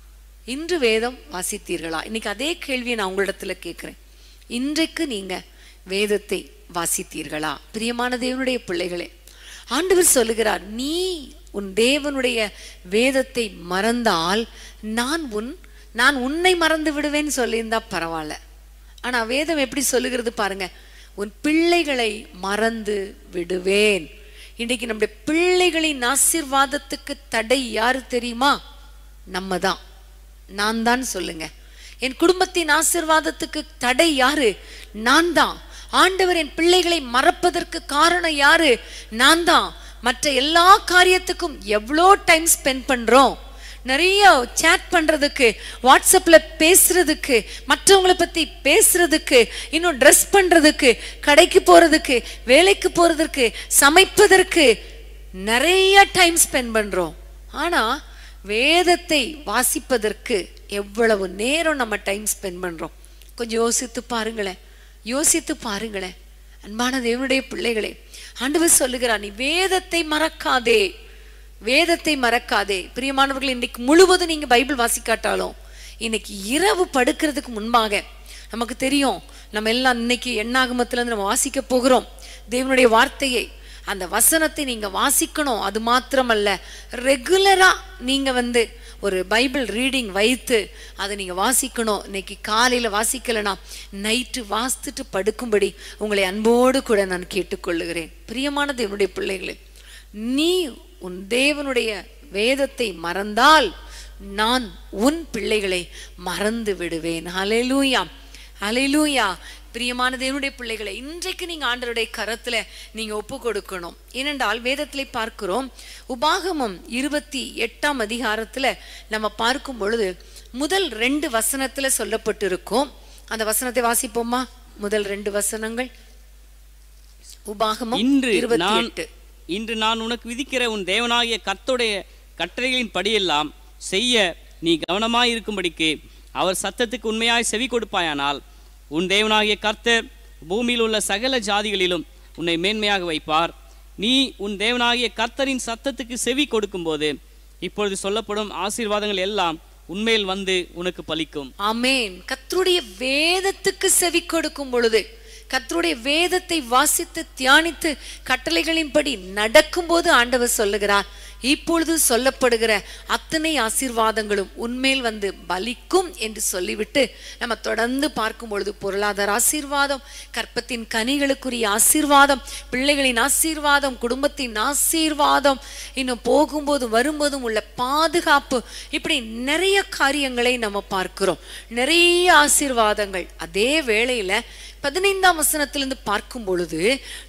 இன்று வேதம் வாசித்தீர்களா? இன்னைக்கு அதே கேள்வியை நான் உங்களிடத்துல கேட்கிறேன். இன்றைக்கு நீங்க வேதத்தை வாசித்தீர்களா? பிரியமான தேவனுடைய பிள்ளைகளே, ஆண்டவர் சொல்லுகிறார், நீ உன் தேவனுடைய வேதத்தை மறந்தால் நான் உன் நான் உன்னை மறந்து விடுவேன்னு சொல்லியிருந்தா பரவாயில்ல. ஆனா வேதம் எப்படி சொல்லுகிறது பாருங்க, உன் பிள்ளைகளை மறந்து விடுவேன். இன்றைக்கு நம்முடைய பிள்ளைகளின் ஆசீர்வாதத்துக்கு தடை யாரு தெரியுமா? நம்ம தான். நான் தான். சொல்லுங்க, என் குடும்பத்தின் ஆசீர்வாதத்துக்கு தடை யாரு? நான் தான். ஆண்டவர் என் பிள்ளைகளை மறப்பதற்கு காரணம் யாரு? நான் தான். மற்ற எல்லா காரியத்துக்கும் எவ்வளோ டைம் ஸ்பெண்ட் பண்றோம். நிறைய சேட் பண்றதுக்கு, வாட்ஸ்அப்ல பேசுறதுக்கு, மற்றவங்களை பத்தி பேசுறதுக்கு, இன்னும் ட்ரெஸ் பண்றதுக்கு, கடைக்கு போறதுக்கு, வேலைக்கு போறதுக்கு, சமைப்பதற்கு நிறைய டைம் ஸ்பெண்ட் பண்றோம். ஆனா வேதத்தை வாசிப்பதற்கு எவ்வளவு நேரம் நம்ம டைம் ஸ்பெண்ட் பண்றோம்? கொஞ்சம் யோசித்து பாருங்களேன், யோசித்து பாருங்களேன். அன்பான தேவனுடைய பிள்ளைகளே, ஆண்டவர் சொல்லுகிறார், நீ வேதத்தை மறக்காதே, வேதத்தை மறக்காதே. பிரியமானவர்கள், இன்னைக்கு முழுவதும் நீங்க பைபிள் வாசிக்காட்டாலும் இன்னைக்கு இரவு படுக்கிறதுக்கு முன்பாக நமக்கு தெரியும், நம்ம எல்லாம் இன்னைக்கு எண்ணாகமத்துல இருந்து நம்ம வாசிக்க போகிறோம் தேவனுடைய வார்த்தையை. அந்த வசனத்தை நீங்க வாசிக்கணும். அது மாத்திரமல்ல, ரெகுலரா நீங்க வந்து ஒரு பைபிள் ரீடிங் வைத்து அதை நீங்க வாசிக்கணும். இன்னைக்கு காலையில வாசிக்கலனா நைட்டு வாசித்துட்டு படுக்கும்படி உங்களை அன்போடு கூட நான் கேட்டுக்கொள்ளுகிறேன். பிரியமான தேவனுடைய பிள்ளைகளே, நீ உன் தேவனுடைய வேதத்தை மறந்தால் நான் உன் பிள்ளைகளை மறந்து விடுவேன். ஹல்லேலூயா, ஹல்லேலூயா. பிரியமான தேவனுடைய பிள்ளைகளை, இன்றைக்கு நீங்க ஆண்டவருடைய கரத்துல நீங்க ஒப்பு கொடுக்கணும். ஏனென்றால் வேதத்திலே பார்க்கிறோம், உபாகமம் இருபத்தி எட்டாம் அதிகாரத்துல நம்ம பார்க்கும் பொழுது முதல் ரெண்டு வசனத்துல சொல்லப்பட்டிருக்கும். அந்த வசனத்தை வாசிப்போமா? முதல் ரெண்டு வசனங்கள் உபாகமம் இருபத்தி எட்டு. இன்று நான் உனக்கு விதிக்கிற உன் தேவனாகிய கர்த்தருடைய கட்டளைகளின் படியெல்லாம் செய்ய நீ கவனமாயிருக்கும்படிக்கு அவர் சத்தத்துக்கு உண்மையாய் செவி கொடுப்பாயானால் உன் தேவனாகிய கர்த்தர் பூமியில் உள்ள சகல ஜாதிகளிலும் உன்னை மேன்மையாக வைப்பார். நீ உன் தேவனாகிய கர்த்தரின் சத்தத்துக்கு செவி கொடுக்கும் போது இப்பொழுது சொல்லப்படும் ஆசீர்வாதங்கள் எல்லாம் உண்மையில் வந்து உனக்கு பலிக்கும். ஆமென். கர்த்தருடைய வேதத்துக்கு செவி கொடுக்கும் பொழுது, கர்த்தருடைய வேதத்தை வாசித்து தியானித்து கட்டளைகளின்படி நடக்கும்போது ஆண்டவர் சொல்லுகிறார், இப்பொழுது சொல்லப்படுகிற அத்தனை ஆசீர்வாதங்களும் உன்மேல் வந்து பலிக்கும் என்று சொல்லிவிட்டு நம்ம தொடர்ந்து பார்க்கும் பொழுது பொருளாதார ஆசீர்வாதம், கற்பத்தின் கனிகளுக்குரிய ஆசீர்வாதம், பிள்ளைகளின் ஆசீர்வாதம், குடும்பத்தின் ஆசீர்வாதம், இன்னும் போகும்போது வரும்போதும் உள்ள பாதுகாப்பு, இப்படி நிறைய காரியங்களை நம்ம பார்க்கிறோம். நிறைய ஆசீர்வாதங்கள். அதே வேளையில பதினைந்தாம் வசனத்திலிருந்து பார்க்கும் பொழுது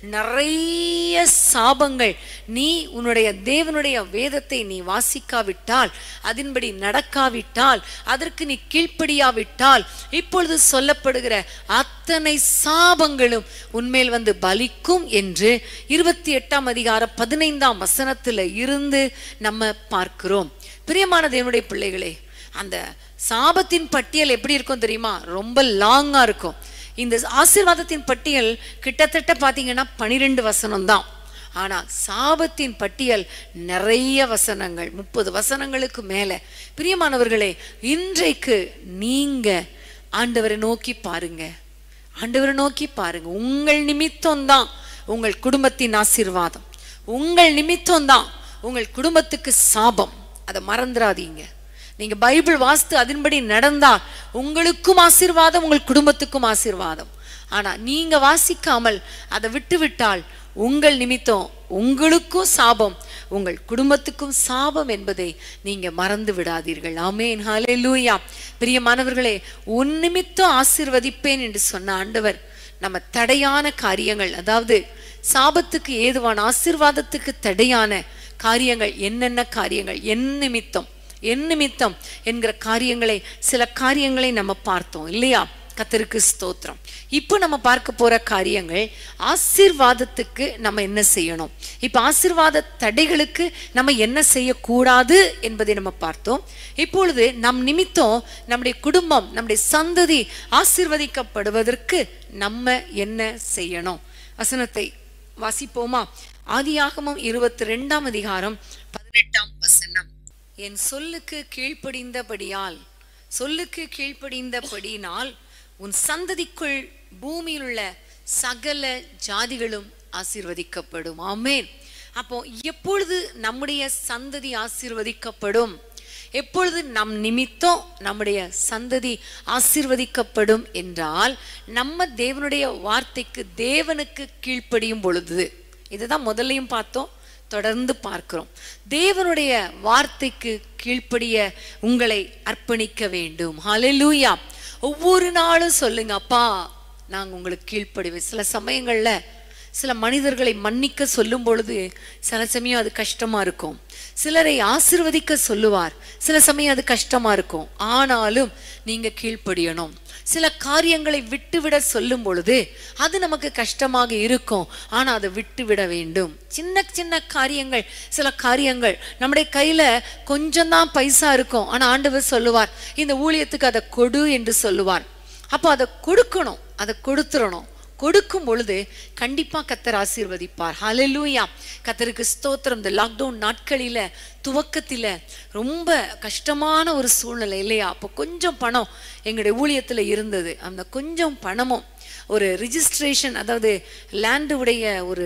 நிறைய சாபங்கள். நீ உன்னுடைய தேவனுடைய வேதத்தை நீ வாசிக்காவிட்டால், அதன்படி நடக்காவிட்டால், அதற்கு நீ கீழ்ப்படியாவிட்டால், இப்பொழுது சொல்லப்படுகிற அத்தனை சாபங்களும் உன்மேல் வந்து பலிக்கும் என்று இருபத்தி எட்டாம் அதிகாரம் பதினைந்தாம் வசனத்துல இருந்து நம்ம பார்க்கிறோம். பிரியமான தேவனுடைய பிள்ளைகளே, அந்த சாபத்தின் பட்டியல் எப்படி இருக்கும் தெரியுமா? ரொம்ப லாங்கா இருக்கும். இந்த ஆசீர்வாதத்தின் பட்டியல் கிட்டத்தட்ட பாத்தீங்கன்னா பனிரெண்டு வசனம் தான். ஆனா சாபத்தின் பட்டியல் நிறைய வசனங்கள், முப்பது வசனங்களுக்கு மேல. பிரியமானவர்களே, இன்றைக்கு நீங்க ஆண்டவரை நோக்கி பாருங்க, ஆண்டவரை நோக்கி பாருங்க. உங்கள் நிமித்தம் தான் உங்கள் குடும்பத்தின் ஆசீர்வாதம், உங்கள் நிமித்தம் தான் உங்கள் குடும்பத்துக்கு சாபம். அதை மறந்துடாதீங்க. நீங்க பைபிள் வாசித்து அதன்படி நடந்தா உங்களுக்கும் ஆசீர்வாதம், உங்கள் குடும்பத்துக்கும் ஆசீர்வாதம். ஆனா நீங்க வாசிக்காமல் அதை விட்டு விட்டால் உங்கள் நிமித்தம் உங்களுக்கும் சாபம், உங்கள் குடும்பத்துக்கும் சாபம் என்பதை நீங்க மறந்து விடாதீர்கள். ஆமென், ஹல்லேலூயா. பிரியமானவர்களே, உன் நிமித்தம் ஆசீர்வதிப்பேன் என்று சொன்ன ஆண்டவர் நம்ம தடையான காரியங்கள், அதாவது சாபத்துக்கு ஏதுவான ஆசீர்வாதத்துக்கு தடையான காரியங்கள் என்னென்ன காரியங்கள், என் நிமித்தம் என் நிமித்தம் என்கிற காரியங்களை, சில காரியங்களை நம்ம பார்த்தோம் இல்லையா? கர்த்தருக்கு ஸ்தோத்திரம். இப்போ நம்ம பார்க்க போற காரியங்கள் ஆசீர்வாதத்துக்கு நம்ம என்ன செய்யணும், இப்ப ஆசீர்வாத தடைகளுக்கு நம்ம என்ன செய்யக்கூடாது என்பதை நம்ம பார்த்தோம். இப்பொழுது நம் நிமித்தம் நம்முடைய குடும்பம், நம்முடைய சந்ததி ஆசீர்வதிக்கப்படுவதற்கு நம்ம என்ன செய்யணும்? வசனத்தை வாசிப்போமா? ஆதியாகமம் இருபத்தி ரெண்டாம் அதிகாரம் பதினெட்டாம் வசனம். என் சொல்லுக்கு கீழ்ப்படிந்தபடியால் சொல்லுக்கு கீழ்ப்படிந்தபடியினால் உன் சந்ததிக்குள் பூமியில் உள்ள சகல ஜாதிகளும் ஆசீர்வதிக்கப்படும். ஆமென். அப்போ எப்பொழுது நம்முடைய சந்ததி ஆசீர்வதிக்கப்படும், எப்பொழுது நம் நிமித்தம் நம்முடைய சந்ததி ஆசீர்வதிக்கப்படும் என்றால், நம்ம தேவனுடைய வார்த்தைக்கு தேவனுக்கு கீழ்ப்படியும் பொழுது. இதுதான் முதல்லையும் பார்த்தோம், தொடர்ந்து பார்க்கிறோம். தேவனுடைய வார்த்தைக்கு கீழ்ப்படிய உங்களை அர்ப்பணிக்க வேண்டும். ஹல்லேலூயா. ஒவ்வொரு நாளும் சொல்லுங்க, அப்பா நாங்க உங்களுக்கு கீழ்ப்படிவேன். சில சமயங்கள்ல சில மனிதர்களை மன்னிக்க சொல்லும் பொழுது சில சமயம் அது கஷ்டமா இருக்கும். சிலரை ஆசீர்வதிக்க சொல்லுவார், சில சமயம் அது கஷ்டமா இருக்கும். ஆனாலும் நீங்க கீழ்ப்படியணும். சில காரியங்களை விட்டுவிட சொல்லும் பொழுது அது நமக்கு கஷ்டமாக இருக்கும், ஆனா அதை விட்டுவிட வேண்டும். சின்ன சின்ன காரியங்கள், சில காரியங்கள் நம்முடைய கையில கொஞ்சம் தான் பைசா இருக்கும், ஆனா ஆண்டவர் சொல்லுவார் இந்த ஊழியத்துக்கு அதை கொடு என்று சொல்லுவார். அப்போ அதை கொடுக்கணும், அதை கொடுத்துடணும். கொடுக்கும் பொழுது கண்டிப்பா கர்த்தர் ஆசீர்வதிப்பார். ஹல்லேலூயா. கர்த்தருக்கு ஸ்தோத்திரம். இந்த லாக்டவுன் நாட்களில துவக்கத்தில ரொம்ப கஷ்டமான ஒரு சூழ்நிலை இல்லையா? அப்போ கொஞ்சம் பணம் எங்களுடைய ஊழியத்துல இருந்தது. அந்த கொஞ்சம் பணமும் ஒரு ரிஜிஸ்ட்ரேஷன், அதாவது லேண்டு உடைய ஒரு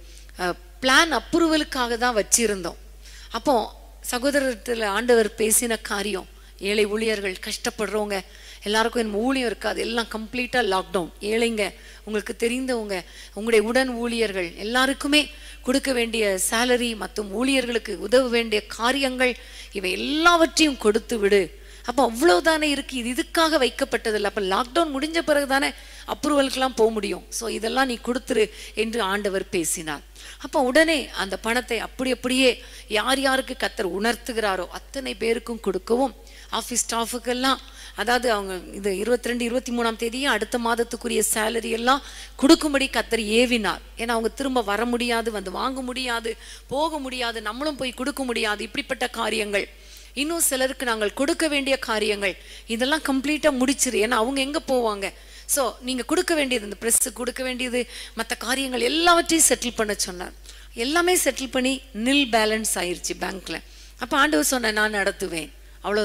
பிளான் அப்ரூவலுக்காக தான் வச்சிருந்தோம். அப்போ சகோதரத்தில் ஆண்டவர் பேசின காரியம், ஏழை ஊழியர்கள் கஷ்டப்படுறவங்க எல்லாருக்கும் என் ஊழியம் இருக்காது, எல்லாம் கம்ப்ளீட்டா லாக்டவுன். ஏழைங்க, உங்களுக்கு தெரிந்தவங்க, உங்களுடைய உடன் ஊழியர்கள் எல்லாருக்குமே கொடுக்க வேண்டிய சேலரி மற்றும் ஊழியர்களுக்கு உதவ வேண்டிய காரியங்கள் இவை எல்லாவற்றையும் கொடுத்து விடு. அப்போ அவ்வளவுதானே இருக்கு, இது இதுக்காக வைக்கப்பட்டதில்லை. அப்போ லாக்டவுன் முடிஞ்ச பிறகு தானே அப்ரூவலுக்கெல்லாம் போக முடியும். ஸோ இதெல்லாம் நீ கொடுத்துரு என்று ஆண்டவர் பேசினார். அப்போ உடனே அந்த பணத்தை அப்படி அப்படியே யார் யாருக்கு கர்த்தர் உணர்த்துகிறாரோ அத்தனை பேருக்கும் கொடுக்கவும், ஆஃபீஸ் ஸ்டாஃபுக்கெல்லாம், அதாவது அவங்க இது இருபத்தி ரெண்டு இருபத்தி மூணாம் தேதியே அடுத்த மாதத்துக்குரிய சேலரி எல்லாம் கொடுக்கும்படி கர்த்தர் ஏவினார். ஏன்னா அவங்க திரும்ப வர முடியாது, வந்து வாங்க முடியாது, போக முடியாது, நம்மளும் போய் கொடுக்க முடியாது. இப்படிப்பட்ட காரியங்கள், இன்னும் சிலருக்கு நாங்கள் கொடுக்க வேண்டிய காரியங்கள், இதெல்லாம் கம்ப்ளீட்டா முடிச்சிரு. ஏன்னா அவங்க எங்க போவாங்க? ஸோ நீங்க கொடுக்க வேண்டியது, இந்த ப்ரெஸ் கொடுக்க வேண்டியது, மற்ற காரியங்கள் எல்லாவற்றையும் செட்டில் பண்ண சொன்னார். எல்லாமே செட்டில் பண்ணி நில் பேலன்ஸ் ஆயிடுச்சு பேங்க்ல. அப்போ ஆண்டவர் சொன்ன, நான் நடத்துவேன், அவ்வளவுதான்.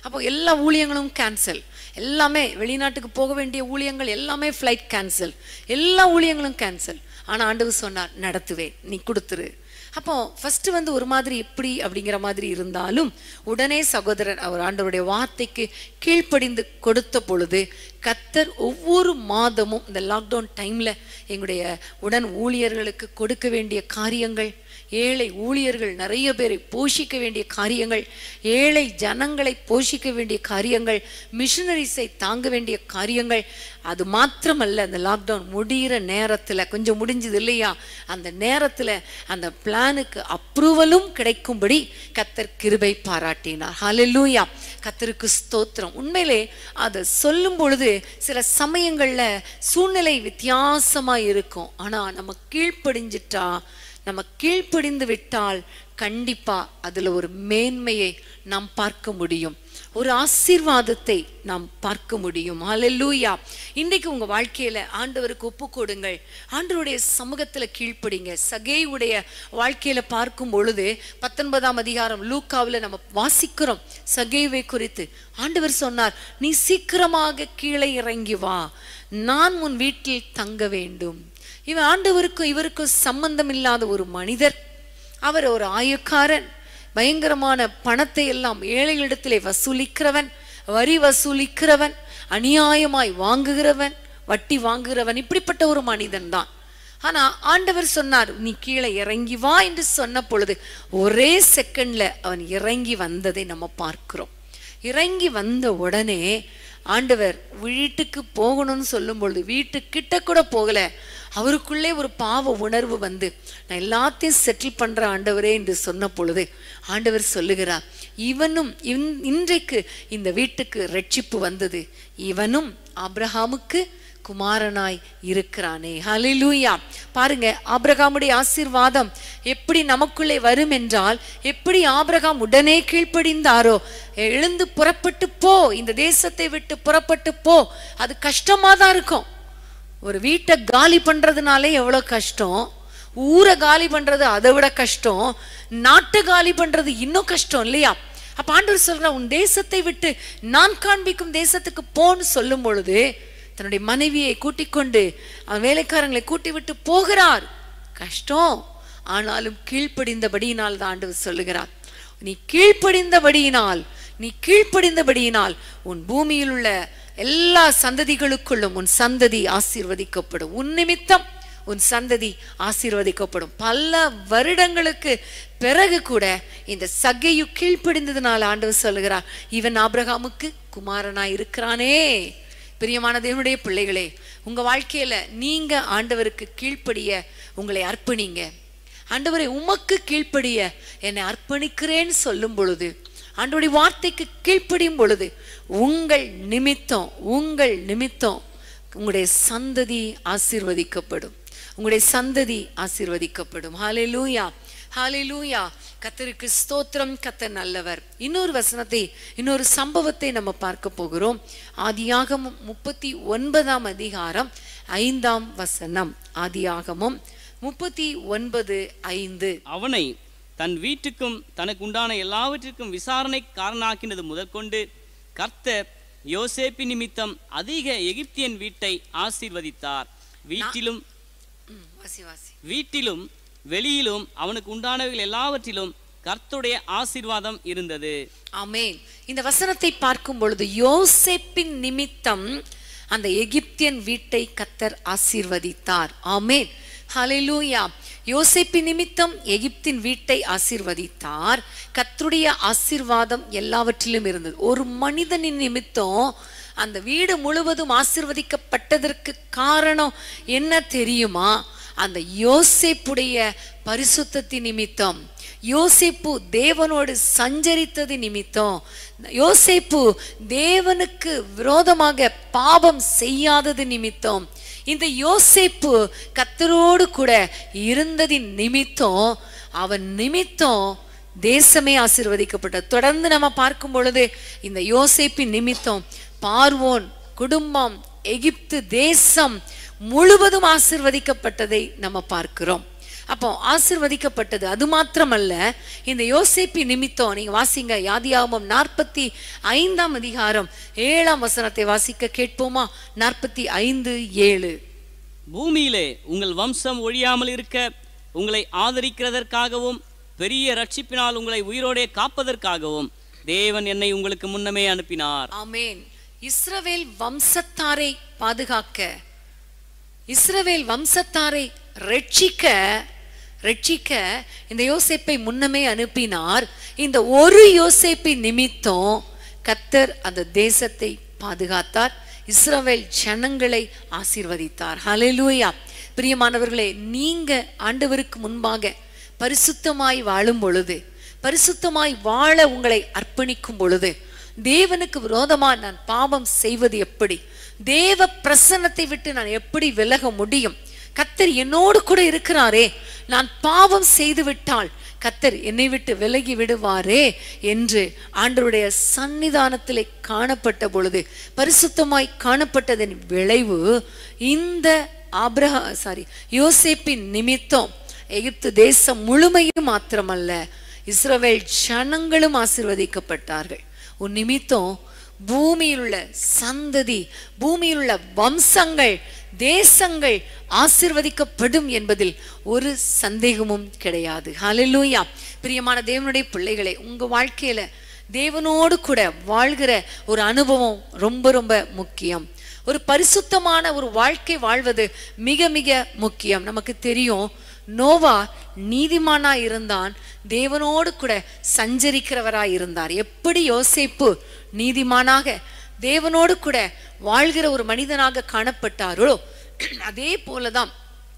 அப்போ எல்லா ஊழியங்களும் கேன்சல், எல்லாமே வெளிநாட்டுக்கு போக வேண்டிய ஊழியங்கள் எல்லாமே ஃப்ளைட் கேன்சல், எல்லா ஊழியங்களும் கேன்சல். ஆனால் ஆண்டவர் சொன்னார், நடத்துவேன், நீ கொடுத்துரு. அப்போ ஃபர்ஸ்ட் வந்து ஒரு மாதிரி எப்படி அப்படிங்கிற மாதிரி இருந்தாலும் உடனே சகோதரர் அவர் ஆண்டவருடைய வார்த்தைக்கு கீழ்ப்படிந்து கொடுத்த பொழுது கர்த்தர் ஒவ்வொரு மாதமும் இந்த லாக்டவுன் டைம்ல எங்களுடைய உடன் ஊழியர்களுக்கு கொடுக்க வேண்டிய காரியங்கள், ஏழை ஊழியர்கள் நிறைய பேரை போஷிக்க வேண்டிய காரியங்கள், ஏழை ஜனங்களை போஷிக்க வேண்டிய காரியங்கள், மிஷனரிஸை தாங்க வேண்டிய காரியங்கள், அது மாத்திரமல்ல அந்த லாக்டவுன் முடிகிற நேரத்தில் கொஞ்சம் முடிஞ்சது இல்லையா, அந்த நேரத்தில் அந்த பிளானுக்கு அப்ரூவலும் கிடைக்கும்படி கர்த்தர் கிருபை பாராட்டினார். ஹல்லேலூயா, கர்த்தருக்கு ஸ்தோத்திரம். உண்மையிலே அதை சொல்லும் பொழுது சில சமயங்கள்ல சூழ்நிலை வித்தியாசமா இருக்கும். ஆனா நம்ம கீழ்ப்படிஞ்சிட்டா, நம்ம கீழ்ப்படிந்து விட்டால் கண்டிப்பா அதுல ஒரு மேன்மையை நாம் பார்க்க முடியும், ஒரு ஆசீர்வாதத்தை நாம் பார்க்க முடியும். ஹல்லேலூயா. இன்றைக்கு உங்க வாழ்க்கையில ஆண்டவருக்கு ஒப்பு கொடுங்கள், ஆண்டவருடைய சமூகத்துல கீழ்ப்படிங்க. சகேயுடைய வாழ்க்கையில பார்க்கும் பொழுது பத்தொன்பதாம் அதிகாரம் லூக்காவில் நம்ம வாசிக்கிறோம் சகேயுவை குறித்து. ஆண்டவர் சொன்னார், நீ சீக்கிரமாக கீழே இறங்கி வா, நான் உன் வீட்டில் தங்க வேண்டும். இவன் ஆண்டவருக்கும் இவருக்கும் சம்பந்தம் இல்லாத ஒரு மனிதர், அவர் ஒரு ஆயக்காரன், பயங்கரமான பணத்தை எல்லாம் ஏழைகளிடத்திலே வசூலிக்கிறவன், வரி வசூலிக்கிறவன், அநியாயமாய் வாங்குகிறவன், வட்டி வாங்குகிறவன், இப்படிப்பட்ட ஒரு மனிதன் தான். ஆனா ஆண்டவர் சொன்னார், நீ கீழே இறங்கி வா என்று சொன்ன பொழுது ஒரே செகண்ட்ல அவன் இறங்கி வந்ததை நம்ம பார்க்கிறோம். இறங்கி வந்த உடனே ஆண்டவர் வீட்டுக்கு போகணும்னு சொல்லும் பொழுது வீட்டுக்கிட்ட கூட போகல, அவருக்குள்ளே ஒரு பாவ உணர்வு வந்து நான் எல்லாத்தையும் செட்டில் பண்ற ஆண்டவரே என்று சொன்ன பொழுது ஆண்டவர் சொல்லுகிறார், இவனும் இன்றைக்கு இந்த வீட்டுக்கு ரட்சிப்பு வந்தது, இவனும் ஆபிரகாமுக்கு குமாரனாய் இருக்கிறானே. ஹல்லேலூயா. பாருங்க, ஆபிரகாமுடைய ஆசீர்வாதம் எப்படி நமக்குள்ளே வரும் என்றால், எப்படி ஆபிரகாம் உடனே கீழ்ப்படிந்தாரோ, எழுந்து புறப்பட்டு போ, இந்த தேசத்தை விட்டு புறப்பட்டு போ. அது கஷ்டமா தான் இருக்கும். ஒரு வீட்டை காலி பண்றதுனாலே எவ்வளவு கஷ்டம், ஊரை காலி பண்றது அதை விட கஷ்டம், நாட்டை காலி பண்றது இன்னும் கஷ்டம் இல்லையா? அப்ப ஆண்டவர் சொல்ற, உன் தேசத்தை விட்டு நான் காண்பிக்கும் தேசத்துக்கு போன்னு சொல்லும் பொழுது தன்னுடைய மனைவியை கூட்டிக் கொண்டு அவன் வேலைக்காரங்களை கூட்டி விட்டு போகிறார். கஷ்டம், ஆனாலும் கீழ்ப்படிந்தபடியினால் தான் ஆண்டவர் சொல்லுகிறார், நீ கீழ்ப்படிந்தபடியினால் நீ கீழ்ப்படிந்தபடியினால் உன் பூமியில் உள்ள எல்லா சந்ததிகளுக்குள்ளும் உன் சந்ததி ஆசீர்வதிக்கப்படும், உன் நிமித்தம் உன் சந்ததி ஆசீர்வதிக்கப்படும். பல வருடங்களுக்கு பிறகு கூட இந்த சகேயு கீழ்ப்படிந்ததுனால ஆண்டவர் சொல்லுகிறார், இவன் ஆபிரகாமுக்கு குமாரனாய் இருக்கிறானே. பிரியமான தேவனுடைய பிள்ளைகளே, உங்க வாழ்க்கையில நீங்க ஆண்டவருக்கு கீழ்ப்படிய உங்களை அர்ப்பணிங்க. ஆண்டவரை உமக்கு கீழ்ப்படிய என்னை அர்ப்பணிக்கிறேன்னு சொல்லும் பொழுது, ஆண்டவருடைய வார்த்தைக்கு கீழ்ப்படியும் பொழுது உங்கள் நிமித்தம் உங்கள் நிமித்தம் உங்களுடைய சந்ததி ஆசீர்வதிக்கப்படும், உங்களுடைய சந்ததி ஆசீர்வதிக்கப்படும். ஹல்லேலூயா, ஹல்லேலூயா. கர்த்தருக்கு ஸ்தோத்திரம். கர்த்தர் நல்லவர். இன்னொரு வசனத்தை, இன்னொரு சம்பவத்தை நம்ம பார்க்க போகிறோம். ஆதியாகமம் முப்பத்தி ஒன்பதாம் அதிகாரம் ஐந்தாம் வசனம். ஆதியாகமம் முப்பத்தி ஒன்பது ஐந்து. அவனை தன் வீட்டுக்கும் தனக்கு உண்டான எல்லாவற்றிற்கும் விசாரணைக்காரனாக்கினது முதற்கொண்டு கர்த்தர் யோசேப்பு நிமித்தம் அதிக எகிப்தியன் வீட்டை ஆசீர்வதித்தார். வீட்டிலும் வீட்டிலும் வெளியிலும் அவனுக்கு உண்டானவைகள் எல்லாவற்றிலும் கர்த்தருடைய ஆசீர்வாதம் இருந்தது. ஆமென். இந்த வசனத்தை பார்க்கும் பொழுது யோசேப்பின் நிமித்தம் அந்த எகிப்தியன் வீட்டை கர்த்தர் ஆசீர்வதித்தார். ஆமென். ஹல்லேலூயா. யோசேப்பின் நிமித்தம் எகிப்தின் வீட்டை ஆசீர்வதித்தார். கர்த்தருடைய ஆசீர்வாதம் எல்லாவற்றிலும் இருந்தது. ஒரு மனிதனின் நிமித்தம் அந்த வீடு முழுவதும் ஆசீர்வதிக்கப்பட்டதற்கு காரணம் என்ன தெரியுமா? அந்த யோசேப்புடைய பரிசுத்தத்தின் நிமித்தம், யோசேப்பு தேவனோடு சஞ்சரித்தது நிமித்தம், யோசேப்பு தேவனுக்கு விரோதமாக பாவம் செய்யாதது நிமித்தம், இந்த யோசேப்பு கர்த்தரோடு கூட இருந்ததின் நிமித்தம், அவன் நிமித்தம் தேசமே ஆசீர்வதிக்கப்பட்டது. தொடர்ந்து நம்ம பார்க்கும் பொழுது இந்த யோசேப்பின் நிமித்தம் பார்வோன் குடும்பம், எகிப்து தேசம் முழுவதும் ஆசீர்வதிக்கப்பட்டதை நம்ம பார்க்கிறோம். அப்போ ஆசிர்வதிக்கப்பட்டது. அது மாத்திரமல்ல, இந்த யோசேப்பு நிமித்தம் நீங்க வாசிங்க, யாதியாகமம் நாற்பத்தி ஐந்தாம் அதிகாரம் ஏழாம் வசனத்தை வாசிக்க கேட்போமா? நாற்பத்தி ஐந்து ஏழு. பூமியிலே உங்கள் வம்சம் ஒழியாமல் இருக்க உங்களை ஆதரிக்கிறதற்காகவும் பெரிய ரட்சிப்பினால் உங்களை உயிரோடே காப்பதற்காகவும் தேவன் என்னை உங்களுக்கு முன்னமே அனுப்பினார். ஆமென். இஸ்ரவேல் வம்சத்தாரை பாதுகாக்க, இஸ்ரவேல் வம்சத்தாரை ரட்சிக்க ரட்சிக்க இந்த யோசேப்பை முன்னமே அனுப்பினார். இந்த ஒரு யோசேப்பின் நிமித்தம் கர்த்தர் அந்த தேசத்தை பாதுகாத்தார், இஸ்ரவேல் ஜனங்களை ஆசீர்வதித்தார். ஹல்லேலூயா. பிரியமானவர்களே, நீங்க ஆண்டவருக்கு முன்பாக பரிசுத்தமாய் வாழும் பொழுது, பரிசுத்தமாய் வாழ உங்களை அர்ப்பணிக்கும் பொழுது, தேவனுக்கு விரோதமா நான் பாவம் செய்வது எப்படி, தேவ பிரசன்னத்தை விட்டு நான் எப்படி விலக முடியும்? கர்த்தர் என்னோடு கூட இருக்கிறாரே, நான் பாவம் செய்து விட்டால் கர்த்தர் என்னை விட்டு விலகி விடுவாரே என்று ஆண்டவருடைய சன்னிதானத்திலே காணப்பட்ட பொழுது, பரிசுத்தமாய் காணப்பட்டதன் விளைவு இந்த ஆபிரகா சாரி யோசேப்பின் நிமித்தம் எகிப்து தேசம் முழுமையும் மாத்திரமல்ல, இஸ்ரவேல் ஜனங்களும் ஆசீர்வதிக்கப்பட்டார்கள். உன் நிமித்தம் பூமியில் உள்ள சந்ததி, பூமியில் உள்ள வம்சங்கள், தேசங்கள் ஆசீர்வதிக்கப்படும் என்பதில் ஒரு சந்தேகமும் கிடையாது. ஹல்லேலூயா. பிரியமான தேவனுடைய பிள்ளைகளே, உங்க வாழ்க்கையில தேவனோடு கூட வாழ்கிற ஒரு அனுபவம் ரொம்ப ரொம்ப முக்கியம். ஒரு பரிசுத்தமான ஒரு வாழ்க்கை வாழ்வது மிக மிக முக்கியம். நமக்கு தெரியும், நோவா நீதிமானா இருந்தான், தேவனோடு கூட சஞ்சரிக்கிறவராய் இருந்தார். எப்படி யோசேப்பு நீதிமானாக தேவனோடு கூட வாழ்கிற ஒரு மனிதனாக காணப்பட்டாரோ, அதே போலதான்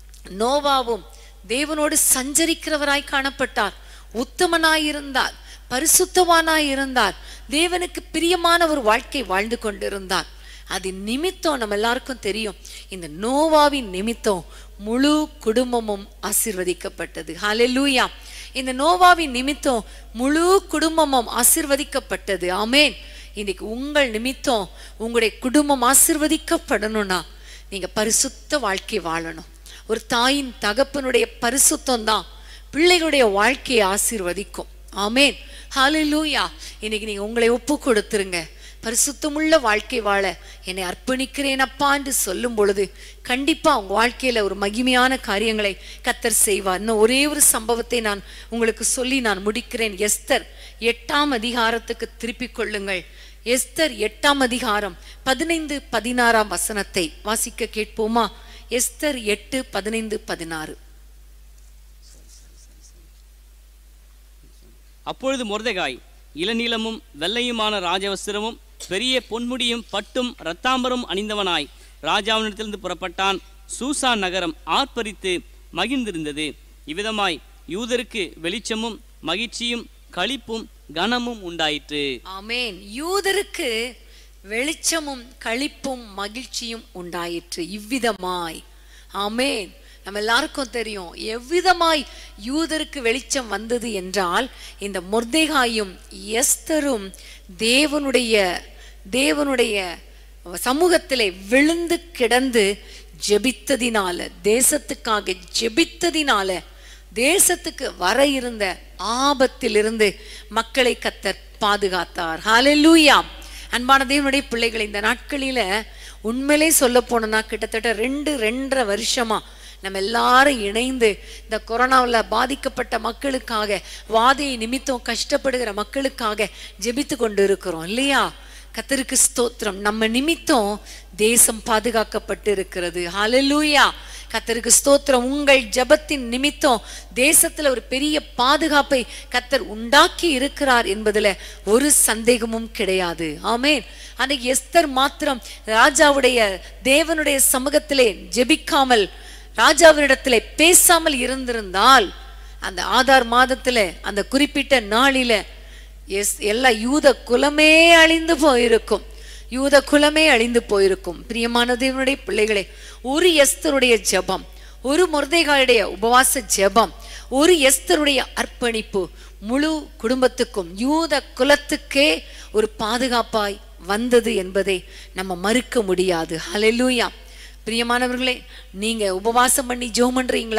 நோவாவும் தேவனோடு சஞ்சரிக்கிறவராய் காணப்பட்டார். உத்தமனாய் இருந்தார், பரிசுத்தவானாய் இருந்தார், தேவனுக்கு பிரியமான ஒரு வாழ்க்கை வாழ்ந்து கொண்டிருந்தார். அது நிமித்தம் நம்ம எல்லாருக்கும் தெரியும், இந்த நோவாவின் நிமித்தம் முழு குடும்பமும் ஆசீர்வதிக்கப்பட்டது. ஹல்லேலூயா. இந்த நோவாவின் நிமித்தம் முழு குடும்பமும் ஆசீர்வதிக்கப்பட்டது. ஆமென். இன்னைக்கு உங்கள் நிமித்தம் உங்களுடைய குடும்பம் ஆசீர்வதிக்கப்படணும்னா நீங்க பரிசுத்த வாழ்க்கை வாழணும். ஒரு தாயின் தகப்பனுடைய பரிசுத்தம் தான் பிள்ளைகளுடைய வாழ்க்கையை ஆசீர்வதிக்கும். ஆமென். ஹல்லேலூயா. இன்னைக்கு நீங்க உங்களை ஒப்பு கொடுத்துருங்க. பரிசுத்தமுள்ள வாழ்க்கை வாழ என்னை அர்ப்பணிக்கிறேன் அப்பா என்று சொல்லும் பொழுது கண்டிப்பா உங்க வாழ்க்கையில ஒரு மகிமையான காரியங்களை கர்த்தர் செய்வார். இன்னும் ஒரே ஒரு சம்பவத்தை நான் உங்களுக்கு சொல்லி நான் முடிக்கிறேன். எஸ்தர் எட்டாம் அதிகாரத்துக்கு திருப்பிக் கொள்ளுங்கள். எஸ்தர் எட்டாம் அதிகாரம் பதினைந்து பதினாறாம் வசனத்தை வாசிக்க கேட்போமா? எஸ்தர் எட்டு பதினைந்து பதினாறு. அப்பொழுது மொர்தெகாய் இளநீலமும் வெள்ளையுமான ராஜவஸ்திரமும் பெரிய பொன்முடியும் பட்டும் இரத்தாம்பரம் அணிந்தவனாய் ராஜாவினிடத்திலிருந்து புறப்பட்டான். சூசான் நகரம் ஆர்ப்பரித்து மகிழ்ந்திருந்தது. இவ்விதமாய் யூதருக்கு வெளிச்சமும் மகிழ்ச்சியும் களிப்பும் கனமும் உண்டாயிற்று. ஆமென். யூதருக்கு வெளிச்சமும் களிப்பும் மகிழ்ச்சியும் உண்டாயிற்று. இவ்விதமாய். ஆமென். நம்ம எல்லாருக்கும் தெரியும் எவ்விதமாய் யூதருக்கு வெளிச்சம் வந்தது என்றால், இந்த மொர்தெகாயும் எஸ்தரும் தேவனுடைய தேவனுடைய சமூகத்திலே விழுந்து கிடந்து ஜெபித்ததினால, தேசத்துக்காக ஜெபித்ததினால, தேசத்துக்கு வர இருந்த ஆபத்திலிருந்து மக்களை கர்த்தர் பாதுகாத்தார். ஹல்லேலூயா. அன்பான தேவனுடைய பிள்ளைகள், இந்த நாட்களில உண்மையிலே சொல்ல போனோம்னா கிட்டத்தட்ட ரெண்டு ரெண்டரை வருஷமா நம்ம எல்லாரும் இணைந்து இந்த கொரோனாவில் பாதிக்கப்பட்ட மக்களுக்காக, வாதையை நிமித்தம் கஷ்டப்படுகிற மக்களுக்காக ஜெபித்து கொண்டு இருக்கிறோம் இல்லையா? கர்த்தருக்கு ஸ்தோத்திரம். நம்ம நிமித்தம் தேசம் பாதுகாக்கப்பட்டு இருக்கிறது. ஹல்லேலூயா. கர்த்தருக்கு ஸ்தோத்திரம். உங்கள் ஜெபத்தின் நிமித்தம் தேசத்துல ஒரு பெரிய பாதுகாப்பை கர்த்தர் உண்டாக்கி இருக்கிறார் என்பதுல ஒரு சந்தேகமும் கிடையாது. ஆமென். அன்னைக்கு எஸ்தர் மாத்திரம் ராஜாவுடைய தேவனுடைய சமூகத்திலே ஜெபிக்காமல், ராஜாவினிடத்திலே பேசாமல் இருந்திருந்தால், அந்த ஆதார் மாதத்துல அந்த குறிப்பிட்ட நாளில எஸ் எல்லா யூத குலமே அழிந்து போயிருக்கும். யூத குலமே அழிந்து போயிருக்கும். பிரியமான தேவனுடைய பிள்ளைகளே, ஒரு எஸ்தருடைய ஜெபம், ஒரு மொர்தெகாயுடைய உபவாச ஜெபம், ஒரு எஸ்தருடைய அர்ப்பணிப்பு முழு குடும்பத்துக்கும் யூத குலத்துக்கே ஒரு பாதுகாப்பாய் வந்தது என்பதை நம்ம மறுக்க முடியாது. ஹல்லேலூயா. பிரியமானவர்களே, நீங்க உபவாசம் பண்ணி ஜெபம் பண்றீங்களா?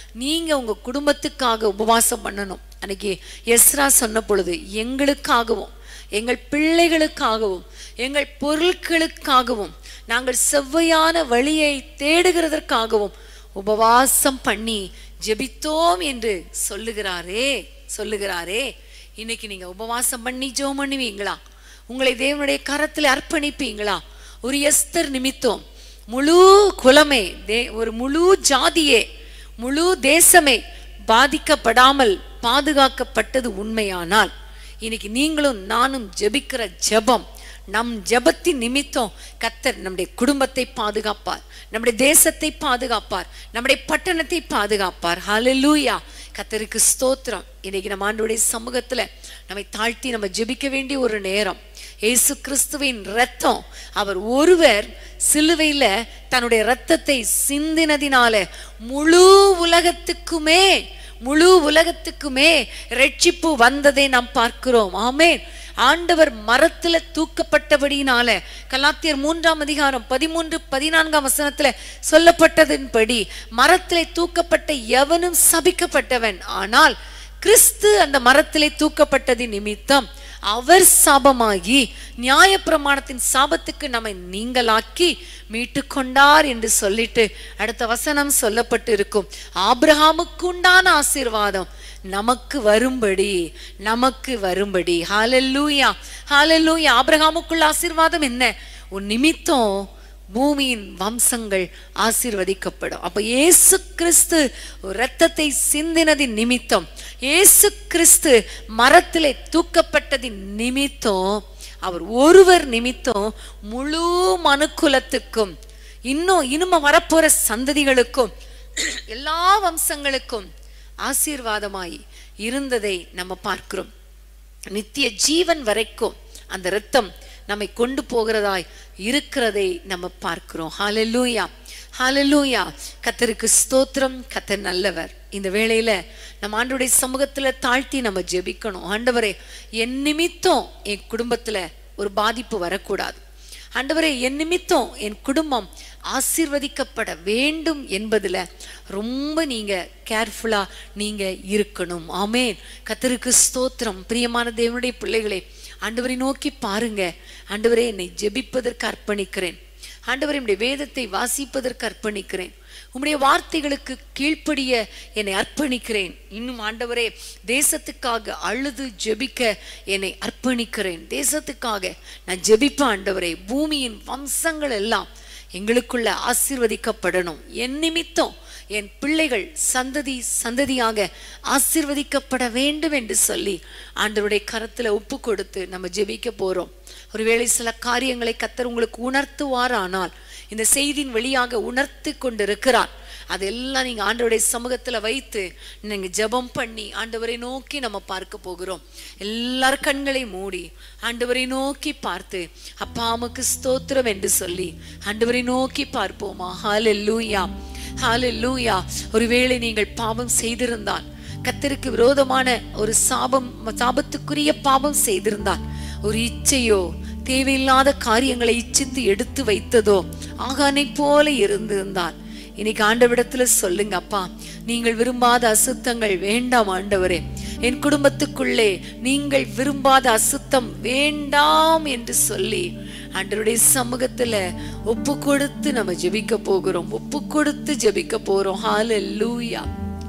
நீங்க உங்க குடும்பத்துக்காக உபவாசம் பண்ணணும். அன்னைக்கு எஸ்ரா சொன்ன பொழுது எங்களுக்காகவும் எங்கள் பிள்ளைகளுக்காகவும் எங்கள் பொருட்களுக்காகவும் நாங்கள் செவ்வையான வழியை தேடுகிறதற்காகவும் உபவாசம் பண்ணி ஜெபித்தோம் என்று சொல்லுகிறாரே சொல்லுகிறாரே இன்னைக்கு நீங்க உபவாசம் பண்ணி ஜெபம் பண்ணுவீங்களா? உங்களை தேவனுடைய கரத்தில் அர்ப்பணிப்பீங்களா? ஒரு எஸ்தர் நிமித்தம் முழு குலமே தே ஒரு முழு ஜாதியே முழு தேசமே பாதிக்கப்படாமல் பாதுகாக்கப்பட்டது உண்மையானால், இன்னைக்கு நீங்களும் நானும் ஜெபிக்கிற ஜெபம், நம் ஜெபத்தின் நிமித்தம் கர்த்தர் நம்முடைய குடும்பத்தை பாதுகாப்பார், நம்முடைய தேசத்தை பாதுகாப்பார், நம்முடைய பட்டணத்தை பாதுகாப்பார். ஹல்லேலூயா, கர்த்தருக்கு ஸ்தோத்திரம். இன்னைக்கு நம்ம ஆண்டவருடைய சமூகத்துல நம்மை தாழ்த்தி நம்ம ஜெபிக்க வேண்டிய ஒரு நேரம். இயேசு கிறிஸ்துவின் இரத்தம், அவர் ஒருவர் சிலுவையில தன்னுடைய இரத்தத்தை சிந்தினதினால முழு உலகத்துக்குமே முழு உலகத்துக்குமே ரட்சிப்பு வந்ததை நாம் பார்க்கிறோம். ஆமென். ஆண்டவர் மரத்துல தூக்கப்பட்டபடியினால கலாத்தியர் மூன்றாம் அதிகாரம் பதிமூன்று பதினான்காம் வசனத்துல சொல்லப்பட்டதின்படி மரத்திலே தூக்கப்பட்ட எவனும் சபிக்கப்பட்டவன். ஆனால் கிறிஸ்து அந்த மரத்திலே தூக்கப்பட்டதின் நிமித்தம் அவர் சாபமாகி நியாயப்பிரமாணத்தின் சாபத்துக்கு நம்மை நீங்களாக்கி மீட்டு கொண்டார் என்று சொல்லிட்டு அடுத்த வசனம் சொல்லப்பட்டு இருக்கும். ஆபிரகாமுக்கு உண்டான ஆசீர்வாதம் நமக்கு வரும்படி நமக்கு வரும்படி. ஹல்லேலூயா, ஹல்லேலூயா. ஆபிரகாமுக்குள்ள ஆசீர்வாதம் என்ன? உன் நிமித்தம் பூமியின் வம்சங்கள் ஆசீர்வதிக்கப்படும். அப்ப இயேசு கிறிஸ்து இரத்தத்தை சிந்தினதின் நிமித்தம், இயேசு கிறிஸ்து மரத்திலே தூக்கப்பட்டதின் நிமித்தம், அவர் ஒருவர் நிமித்தம் முழு மனுக்குலத்துக்கும் இன்னும் இனிமே வரப்போற சந்ததிகளுக்கும் எல்லா வம்சங்களுக்கும் ஆசீர்வாதமாய் இருந்ததை நம்ம பார்க்கிறோம். நித்திய ஜீவன் வரைக்கும் அந்த இரத்தம் நம்மை கொண்டு போகிறதாய் இருக்கிறதை நம்ம பார்க்கிறோம். ஹல்லேலூயா, ஹல்லேலூயா. கர்த்தருக்கு ஸ்தோத்திரம். கர்த்தர் நல்லவர். இந்த வேளையில நம்ம ஆண்டவருடைய சமூகத்துல தாழ்த்தி நம்ம ஜெபிக்கணும். ஆண்டவரே, என் நிமித்தம் என் குடும்பத்துல ஒரு பாதிப்பு வரக்கூடாது. ஆண்டவரே, என் நிமித்தம் என் குடும்பம் ஆசீர்வதிக்கப்பட வேண்டும் என்பதுல ரொம்ப நீங்க கேர்ஃபுல்லா நீங்க இருக்கணும். ஆமென். கர்த்தருக்கு ஸ்தோத்திரம். பிரியமான தேவனுடைய பிள்ளைகளே, ஆண்டவரை நோக்கி பாருங்க. ஆண்டவரே, என்னை ஜெபிப்பதற்கு அர்ப்பணிக்கிறேன். ஆண்டவரே, உம்முடைய வேதத்தை வாசிப்பதற்கு அர்ப்பணிக்கிறேன். உம்முடைய வார்த்தைகளுக்கு கீழ்ப்படிய என்னை அர்ப்பணிக்கிறேன். இன்னும் ஆண்டவரே, தேசத்துக்காக அழுது ஜெபிக்க என்னை அர்ப்பணிக்கிறேன். தேசத்துக்காக நான் ஜெபிப்பேன். ஆண்டவரே, பூமியின் வம்சங்கள் எல்லாம் எங்களுக்குள்ள ஆசீர்வதிக்கப்படணும். என் நிமித்தம் என் பிள்ளைகள் சந்ததி சந்ததியாக ஆசீர்வதிக்கப்பட வேண்டும் என்று சொல்லி ஆண்டவருடைய கரத்துல ஒப்பு கொடுத்து நம்ம ஜெபிக்க போறோம். ஒருவேளை சில காரியங்களை கர்த்தர் உங்களுக்கு உணர்த்துவார். ஆனால் இந்த செய்தியின் வழியாக உணர்த்தி கொண்டிருக்கிறார். அதெல்லாம் நீங்க ஆண்டவருடைய சமூகத்துல வைத்து நீங்க ஜெபம் பண்ணி ஆண்டவரை நோக்கி நம்ம பார்க்க போகிறோம். எல்லார் கண்களை மூடி ஆண்டவரை நோக்கி பார்த்து அப்பா உமக்கு ஸ்தோத்திரம் என்று சொல்லி ஆண்டவரை நோக்கி பார்ப்போமா. ஹல்லேலூயா, ஹல்லேலூயா. ஒருவேளை நீங்கள் பாவம் செய்திருந்தால், கர்த்தருக்கு விரோதமான ஒரு சாபம் சாபத்துக்குரிய பாவம் செய்திருந்தால், ஒரு இச்சையோ தேவையில்லாத காரியங்களை இச்சித்து எடுத்து வைத்ததோ ஆகானை போல இருந்திருந்தால், இன்னைக்கு ஆண்டவரிடத்துல சொல்லுங்க, அப்பா நீங்கள் விரும்பாத அசுத்தங்கள் வேண்டாம் ஆண்டவரே, என் குடும்பத்துக்குள்ளே நீங்கள் விரும்பாத அசுத்தம் வேண்டாம் என்று சொல்லி ஆண்டவருடைய சமூகத்துல ஒப்பு கொடுத்து நம்ம ஜெபிக்க போகிறோம். ஒப்பு கொடுத்து ஜெபிக்க போறோம். ஹல்லேலூயா,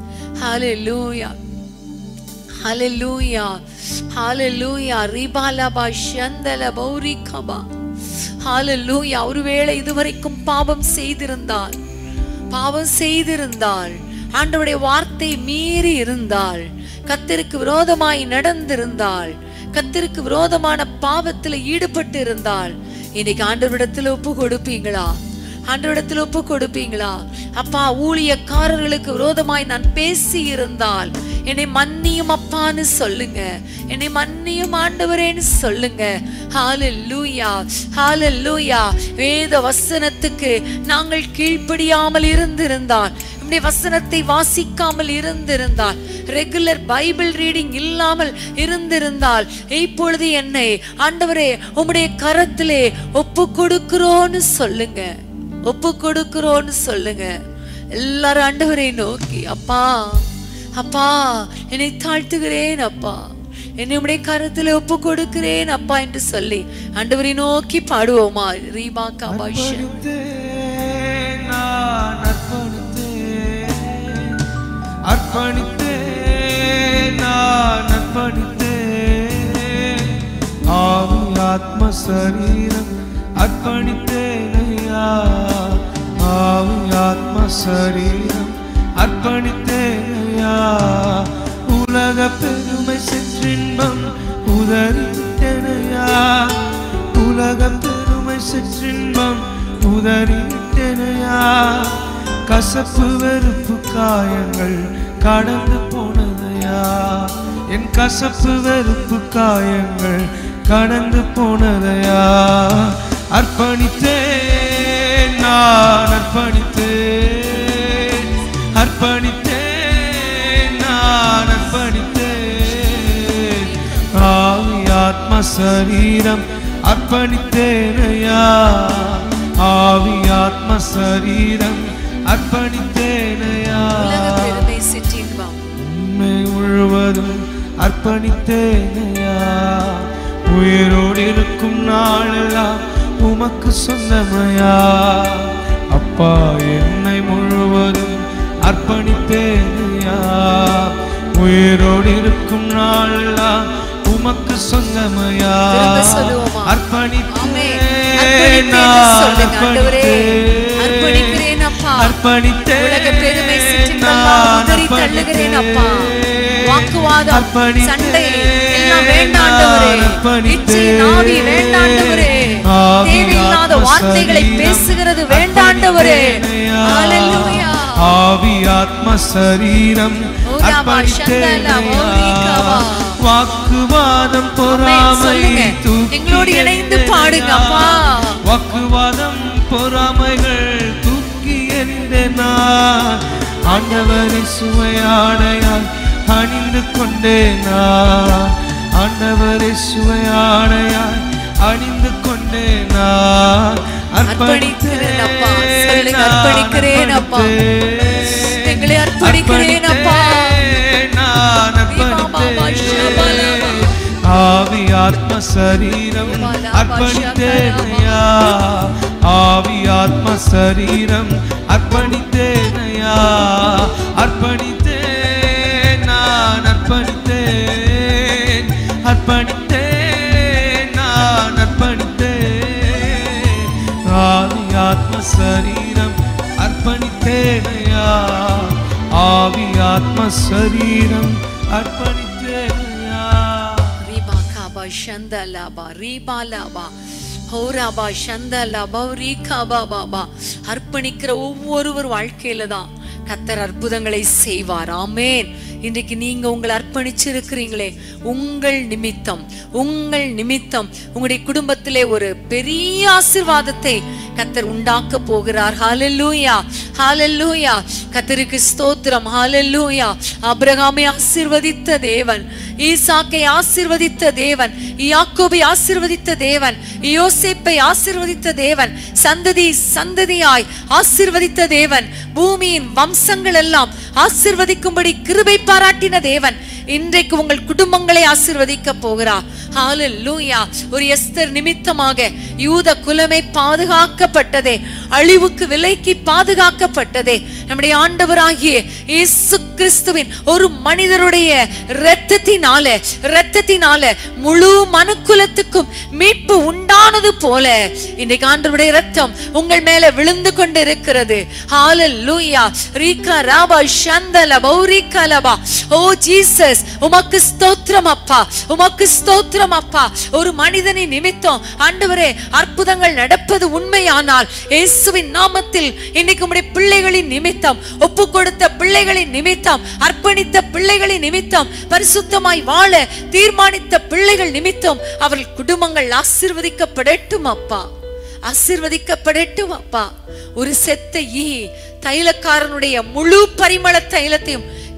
ஹல்லேலூயா, ஹல்லேலூயா, ஹல்லேலூயா. ரிபாலபா ஷந்தல பௌரிகபா. ஹல்லேலூயா. ஒருவேளை இதுவரைக்கும் பாவம் செய்திருந்தால், பாவம் செய்திருந்தால், ஆண்டவருடைய வார்த்தை மீறி இருந்தால், கர்த்தருக்கு விரோதமாய் நடந்திருந்தால், கர்த்தருக்கு விரோதமான பாவத்துல ஈடுபட்டு இருந்தால், இன்னைக்கு ஆண்டவரிடத்துல ஒப்பு கொடுப்பீங்களா? ஆண்டவரிடத்துல ஒப்பு கொடுப்பீங்களா? அப்பா, ஊழியக்காரர்களுக்கு விரோதமாய் நான் பேசி இருந்தால் என்னை மன்னியும் அப்பான்னு சொல்லுங்க. என்னை மன்னியும் ஆண்டவரேன்னு சொல்லுங்க. ஹல்லேலூயா, ஹல்லேலூயா. வேத வசனத்துக்கு நாங்கள் கீழ்ப்படியாமல் இருந்திருந்தால், உம்முடைய வசனத்தை வாசிக்காமல் இருந்திருந்தால், ரெகுலர் பைபிள் ரீடிங் இல்லாமல் இருந்திருந்தால், இப்பொழுது என்னை ஆண்டவரே உம்முடைய கரத்திலே ஒப்பு கொடுக்கிறோன்னு சொல்லுங்க. ஒப்பு கொடுக்கிறோன்னு சொல்லுங்க. எல்லாரும் ஆண்டவரை நோக்கி, அப்பா அப்பா என்னை தாழ்த்துகிறேன் அப்பா, என்னை உடைய கரத்துல ஒப்பு கொடுக்கிறேன் அப்பா என்று சொல்லி ஆண்டவரை நோக்கி பாடுவோமா? ரீபா காபாஷ் அர்ப்பணித்தேன் நான் அர்ப்பணித்தேன் ஆவி ஆத்ம சரீரம் அர்ப்பணித்தேன் ஐயா, ஆவி ஆத்ம சரீரம் அர்ப்பணித்தேன் ஐயா. உலக பெருமை சிற்றின்பம் உதறிவிட்டேன் ஐயா, உலக பெருமை சிற்றின்பம் உதறிவிட்டேன் ஐயா. கசப்பு வெறுப்பு காயங்கள் கடந்து போனதையா, என் கசப்பு வெறுப்பு காயங்கள் கடந்து போனதையா. அர்ப்பணித்தேன் நான் அர்ப்பணித்தேன், அர்ப்பணித்தேன் நான் அர்ப்பணித்தேன் ஆவி ஆத்ம சரீரம் அர்ப்பணித்தேனையா, ஆவி ஆத்ம சரீரம் அர்ப்பணித்தேனையா. உண்மை முழுவதும் அர்ப்பணித்தேனையா, உயிரோடு இருக்கும் நாளெல்லாம் உமக்கு சொந்தமையா. அப்பா என்னை முழுவதும் அர்ப்பணித்தேனையா, உயிரோடு இருக்கும் நாளெல்லாம் உமக்கு சொந்தமையா. அர்ப்பணித்தேன் அர்ப்பணிக்கிறேன் அப்பா, அர்ப்பணித்தேன் உலக பெருமை சிற்றின்பெல்லாம் உதறி தள்ளுகிறேன் அப்பா. வாக்குவாதம் சண்டை எல்லாம் வேண்டாண்டவரே, இச்சையின் ஆவி வேண்டாண்டவரே, தேவையில்லாத வார்த்தைகளை பேசுகிறது வேண்டாண்டவரே. ஹல்லேலூயா. ஆவி ஆத்ம சரீரம் அர்ப்பணித்தேன், வாக்குவாதம் பொறாமை எங்களோடு இணைந்து பாடுங்க அப்பா. வாக்குவாதம் பொறாமைகள் தூக்கி எறிந்தேனா, ஆண்டவரை சுவையாடையால் அணிந்து கொண்டேனா, ஆண்டவரை சுவையாடையால் அணிந்து கொண்டேனா. அர்ப்பணிக்கிறேன் அப்பா, சொல்லுங்க அர்ப்பணிக்கிறேன் அப்பா, எங்களை அர்ப்பணிக்கிறேன் அப்பா. நான் அர்ப்பணித்தேன் ஆவி ஆத்ம சரீரம் அர்ப்பணித்தேனையா, ஆவி ஆத்ம சரீரம் அர்ப்பணித்தேனையா. அர்ப்பணித்தேன் நான் அர்ப்பணித்தேன், அர்ப்பணித்தேன் நான் அர்ப்பணித்தேன் ஆவி ஆத்ம சரீரம் அர்ப்பணித்தேனையா, ஆவி ஆத்ம சரீரம் அர்ப்பணித்தேனையா. ரீபா காபா ஷந்தலாபா ரீபாலாபா ஹோராபா ஷந்தலாபா ரீகாபா பாபா. அர்ப்பணிக்கிற ஒவ்வொருவர் வாழ்க்கையில தான் கர்த்தர் அற்புதங்களை செய்வார். ஆமென். இன்றைக்கு நீங்க உங்களை அர்ப்பணிச்சிருக்கிறீங்களே, உங்கள் நிமித்தம் உங்கள் நிமித்தம் உங்களுடைய குடும்பத்திலே ஒரு பெரிய ஆசீர்வாதத்தை கர்த்தர் உண்டாக்க போகிறார். ஹல்லேலூயா, ஹல்லேலூயா. கர்த்தருக்கு ஸ்தோத்திரம். ஹல்லேலூயா. ஆபிரகாமை ஆசீர்வதித்த தேவன், ஈசாக்கை ஆசீர்வதித்த தேவன், யாக்கோபை ஆசீர்வதித்த தேவன், யோசேப்பை ஆசீர்வதித்த தேவன், சந்ததி சந்ததியாய் ஆசீர்வதித்த தேவன், பூமியின் வம்சங்கள் எல்லாம் ஆசீர்வதிக்கும்படி கிருபை பாராட்டின தேவன் இன்றைக்கு உங்கள் குடும்பங்களை ஆசீர்வதிக்க போகிறார். ஹல்லேலூயா. ஒரு எஸ்தர் நிமித்தமாக யூத குலமே பாதுகாக்கப்பட்டதே, அழிவுக்கு விலைக்கு பாதுகாக்கப்பட்டதே நம்முடைய ஆண்டவராகிய இயேசு கிறிஸ்துவின் ஒரு மனிதருடைய இரத்தத்தினால இரத்தத்தினால முழு மனுக்குலத்துக்கும் மீட்பு உண்டானது போல இன்றைக்கு ஆண்டவருடைய இரத்தம் உங்கள் மேல விழுந்து கொண்டு இருக்கிறது. ஹல்லேலூயா. ரீகா ராபா ஷந்தல பௌரிகலபா. ஓ ஜீசஸ், உமக்கு ஸ்தோத்திரம் அப்பா, உமக்கு ஸ்தோத்திரம் அப்பா. ஒரு மனிதனின் நிமித்தம் ஆண்டவரே அற்புதங்கள் நடப்பது உண்மையானால் இயேசுவின் நாமத்தில் இன்னைக்கு உம்முடைய பிள்ளைகளின் நிமித்தம், ஒப்பு கொடுத்த பிள்ளைகளின் நிமித்தம், அர்ப்பணித்த பிள்ளைகளின் நிமித்தம், பரிசுத்தமாய் வாழ தீர்மானித்த பிள்ளைகள் நிமித்தம் அவர்கள் குடும்பங்கள் ஆசீர்வதிக்கப்படட்டும் அப்பா, ஆசீர்வதிக்கப்படட்டும் அப்பா. ஒரு செத்த ஈ தைலக்காரனுடைய முழு பரிமள தைலத்தையும்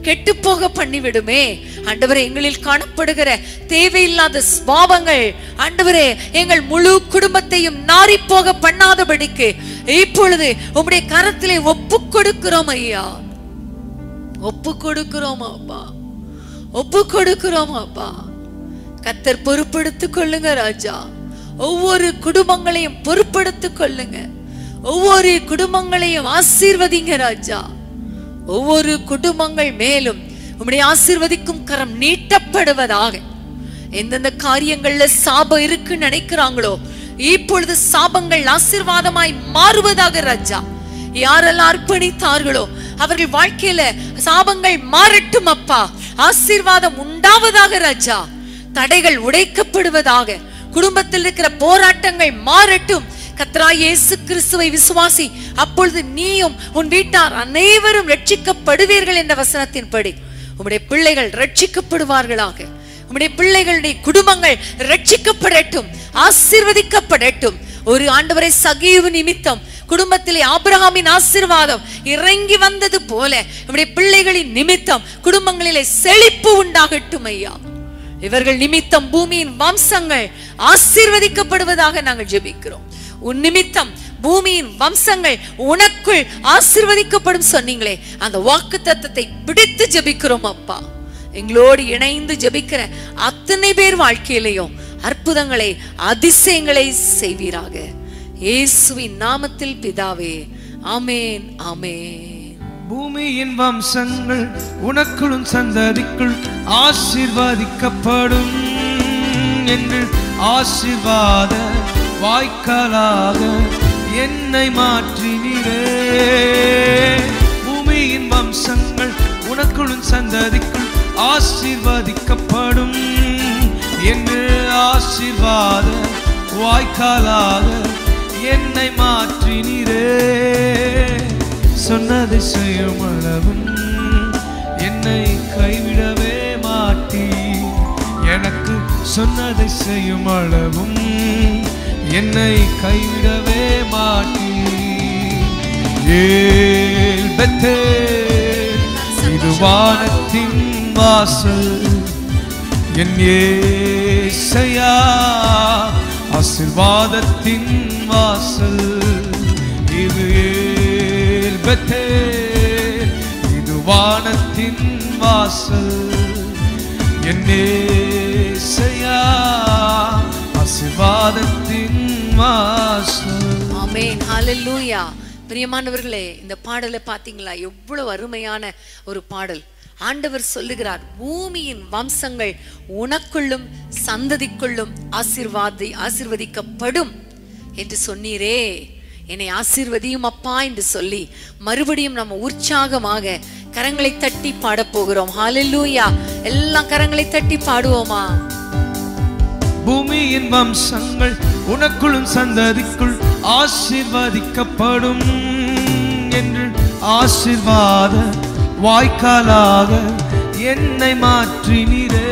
கெட்டு போக பண்ணிவிடுமே. ஆண்டவரே, எங்களில் காணப்படுகிற தேவையில்லாத சுபாவங்கள் ஆண்டவரே எங்கள் முழு குடும்பத்தையும் நாரி போக பண்ணாதபடிக்கு இப்பொழுது உம்முடைய கரத்திலே ஒப்பு கொடுக்கிறோம் ஐயா. ஒப்பு கொடுக்கிறோம் அப்பா, ஒப்பு கொடுக்கிறோம் அப்பா. கர்த்தர் பொறுப்படுத்திக் கொள்ளுங்க ராஜா. ஒவ்வொரு குடும்பங்களையும் பொறுப்படுத்திக் கொள்ளுங்க. ஒவ்வொரு குடும்பங்களையும் ஆசீர்வதிங்க ராஜா. ஒவ்வொரு குடும்பங்கள் மேலும் உம்முடைய ஆசீர்வதிக்கும் கரம் நீட்டப்படுவதாக. எந்தெந்த காரியங்கள்ல சாபம் இருக்குன்னு நினைக்கிறாங்களோ இப்பொழுது சாபங்கள் ஆசீர்வாதமாய் மாறுவதாக ராஜா. யாரெல்லாம் அர்ப்பணித்தார்களோ அவர்கள் வாழ்க்கையில சாபங்கள் மாறட்டும் அப்பா. ஆசீர்வாதம் உண்டாவதாக ராஜா. தடைகள் உடைக்கப்படுவதாக. குடும்பத்தில் இருக்கிற போராட்டங்கள் மாறட்டும். கர்த்தராகிய இயேசு கிறிஸ்துவை விசுவாசி, அப்பொழுது நீயும் உன் வீட்டார் அனைவரும் ரட்சிக்கப்படுவீர்கள் என்ற வசனத்தின்படி உம்முடைய பிள்ளைகள் ரட்சிக்கப்படுவார்களாக. உம்முடைய பிள்ளைகளுடைய குடும்பங்கள் ரட்சிக்கப்படட்டும், ஆசீர்வதிக்கப்படட்டும். ஒரு ஆண்டவரை சகீவு நிமித்தம் குடும்பத்திலே ஆபிரகாமின் ஆசீர்வாதம் இறங்கி வந்தது போல நம்முடைய பிள்ளைகளின் நிமித்தம் குடும்பங்களிலே செழிப்பு உண்டாகட்டும் ஐயா. இவர்கள் நிமித்தம் பூமியின் வம்சங்கள் ஆசீர்வதிக்கப்படுவதாக நாங்கள் ஜெபிக்கிறோம். உன் நிமித்தம் பூமியின் வம்சங்கள் உனக்குள் ஆசீர்வதிக்கப்படும் சொன்னீங்களே, அந்த வாக்கு தத்தத்தை பிடித்து ஜெபிக்கிறோம் அப்பா. எங்களோடு இணைந்து ஜெபிக்கிற அத்தனை பேர் வாழ்க்கையிலையும் அற்புதங்களை அதிசயங்களை செய்வீராக. இயேசுவின் நாமத்தில் பிதாவே, ஆமேன் ஆமேன். பூமியின் வம்சங்கள் உனக்குள்ளும் சந்ததிக்குள் ஆசீர்வதிக்கப்படும் என்று ஆசீர்வாத வாய்க்காலாக என்னை மாற்றினீரே. பூமியின் வம்சங்கள் உனக்குள்ளும் சந்ததிக்குள் ஆசீர்வதிக்கப்படும் என்று ஆசீர்வாத வாய்க்காலாக என்னை மாற்றினீரே. சொன்னதை செய்யும் அளவும் என்னை கைவிடவே மாட்டி, எனக்கு சொன்னதை செய்யும் அளவும் என்னை கைவிடவே மாட்டி. ஏல் பெத்தேல் இது வானத்தின் வாசல், என் ஏசையா ஆசீர்வாதத்தின் வாசல். இது ஏல் பெத்தேல் இது வானத்தின் வாசல், என் ஏசையா ஆசீர்வாதத்தின் வாசல். ஆமென், ஹல்லேலூயா. பிரியமானவர்களே, இந்த பாடலை பாத்தீங்களா? எவ்வளவு அருமையான ஒரு பாடல். ஆண்டவர் சொல்லுகிறார், பூமியின் வம்சங்கள் உனக்குள்ளும் சந்ததிக்குள்ளும் ஆசீர்வாதி ஆசீர்வதிக்கப்படும் என்று சொன்னீரே. என்னை ஆசீர்வதியும் அப்பா என்று சொல்லி மறுபடியும் நம்ம உற்சாகமாக கரங்களை தட்டி பாட போகிறோம். ஹல்லேலூயா. எல்லாம் கரங்களை தட்டி பாடுவோமா? பூமியின் வம்சங்கள் உனக்குள்ளும் சந்ததிக்குள் ஆசீர்வதிக்கப்படும் என்று ஆசீர்வாத வாய்க்காலாக என்னை மாற்றினீரே.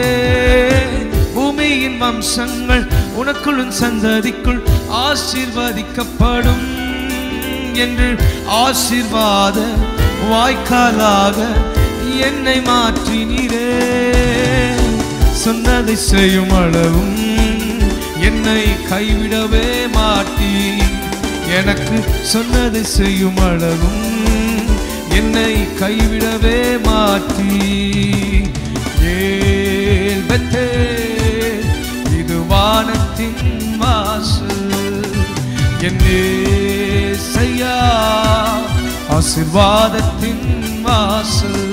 பூமியின் வம்சங்கள் உனக்குள்ளும் சந்ததிக்குள் ஆசீர்வதிக்கப்படும் என்று ஆசீர்வாத வாய்க்காலாக என்னை மாற்றினீரே. சொன்னதை செய்யும் அளவும் என்னை கைவிடவே மாட்டி, எனக்கு சொன்னதை செய்யும் அளவும் என்னை கைவிடவே மாட்டி. ஏல் பெத்தேல் இது வானத்தின் வாசல், என் ஏசையா ஆசீர்வாதத்தின் வாசல்.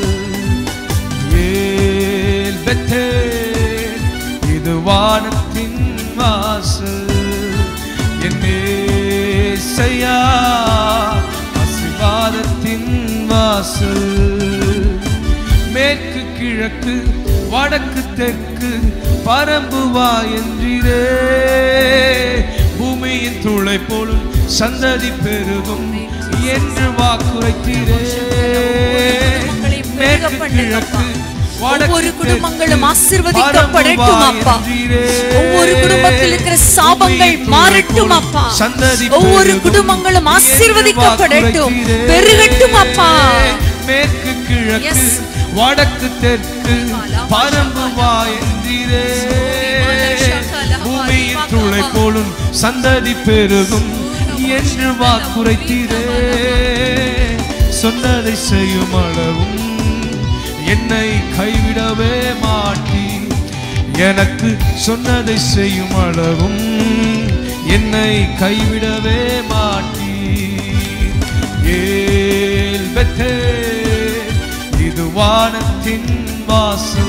ஏல் பெத்தேல் இது வானத்தின் வாசல், என் ஏசையா ஆசீர்வாதத்தின் வாசல். மேற்கு கிழக்கு வடக்கு தெற்கு பரம்புவா என்றீரே. பூமியின் துளை போலும் சந்ததி பெருகும் என்று வாக்குரைத்தீரே. மேற்கு கிழக்கு ஒவ்வொரு குடும்பங்களும் ஆசீர்வதிக்கப்படட்டும் அப்பா. ஒவ்வொரு குடும்பத்தில் இருக்கிற சாபங்கள் மாறட்டும் அப்பா. ஒவ்வொரு குடும்பங்களும் ஆசீர்வதிக்கப்படட்டும், பெருகட்டும் அப்பா. மேற்கு கிழக்கு வடக்கு தெற்கு பரம்பு வா என்றீரே. பூமியின் துளை போலும் சந்ததி பெருகும் என்று வாக்குரைத்தீரே. சொன்னதை செய்யும் அளவும் என்னை கைவிடவே மாட்டீ. எனக்கு சொன்னதை செய்யும் அளவும் என்னை கைவிடவே மாட்டீ. ஏல் பெத்தேல், இது வானத்தின் வாசல்.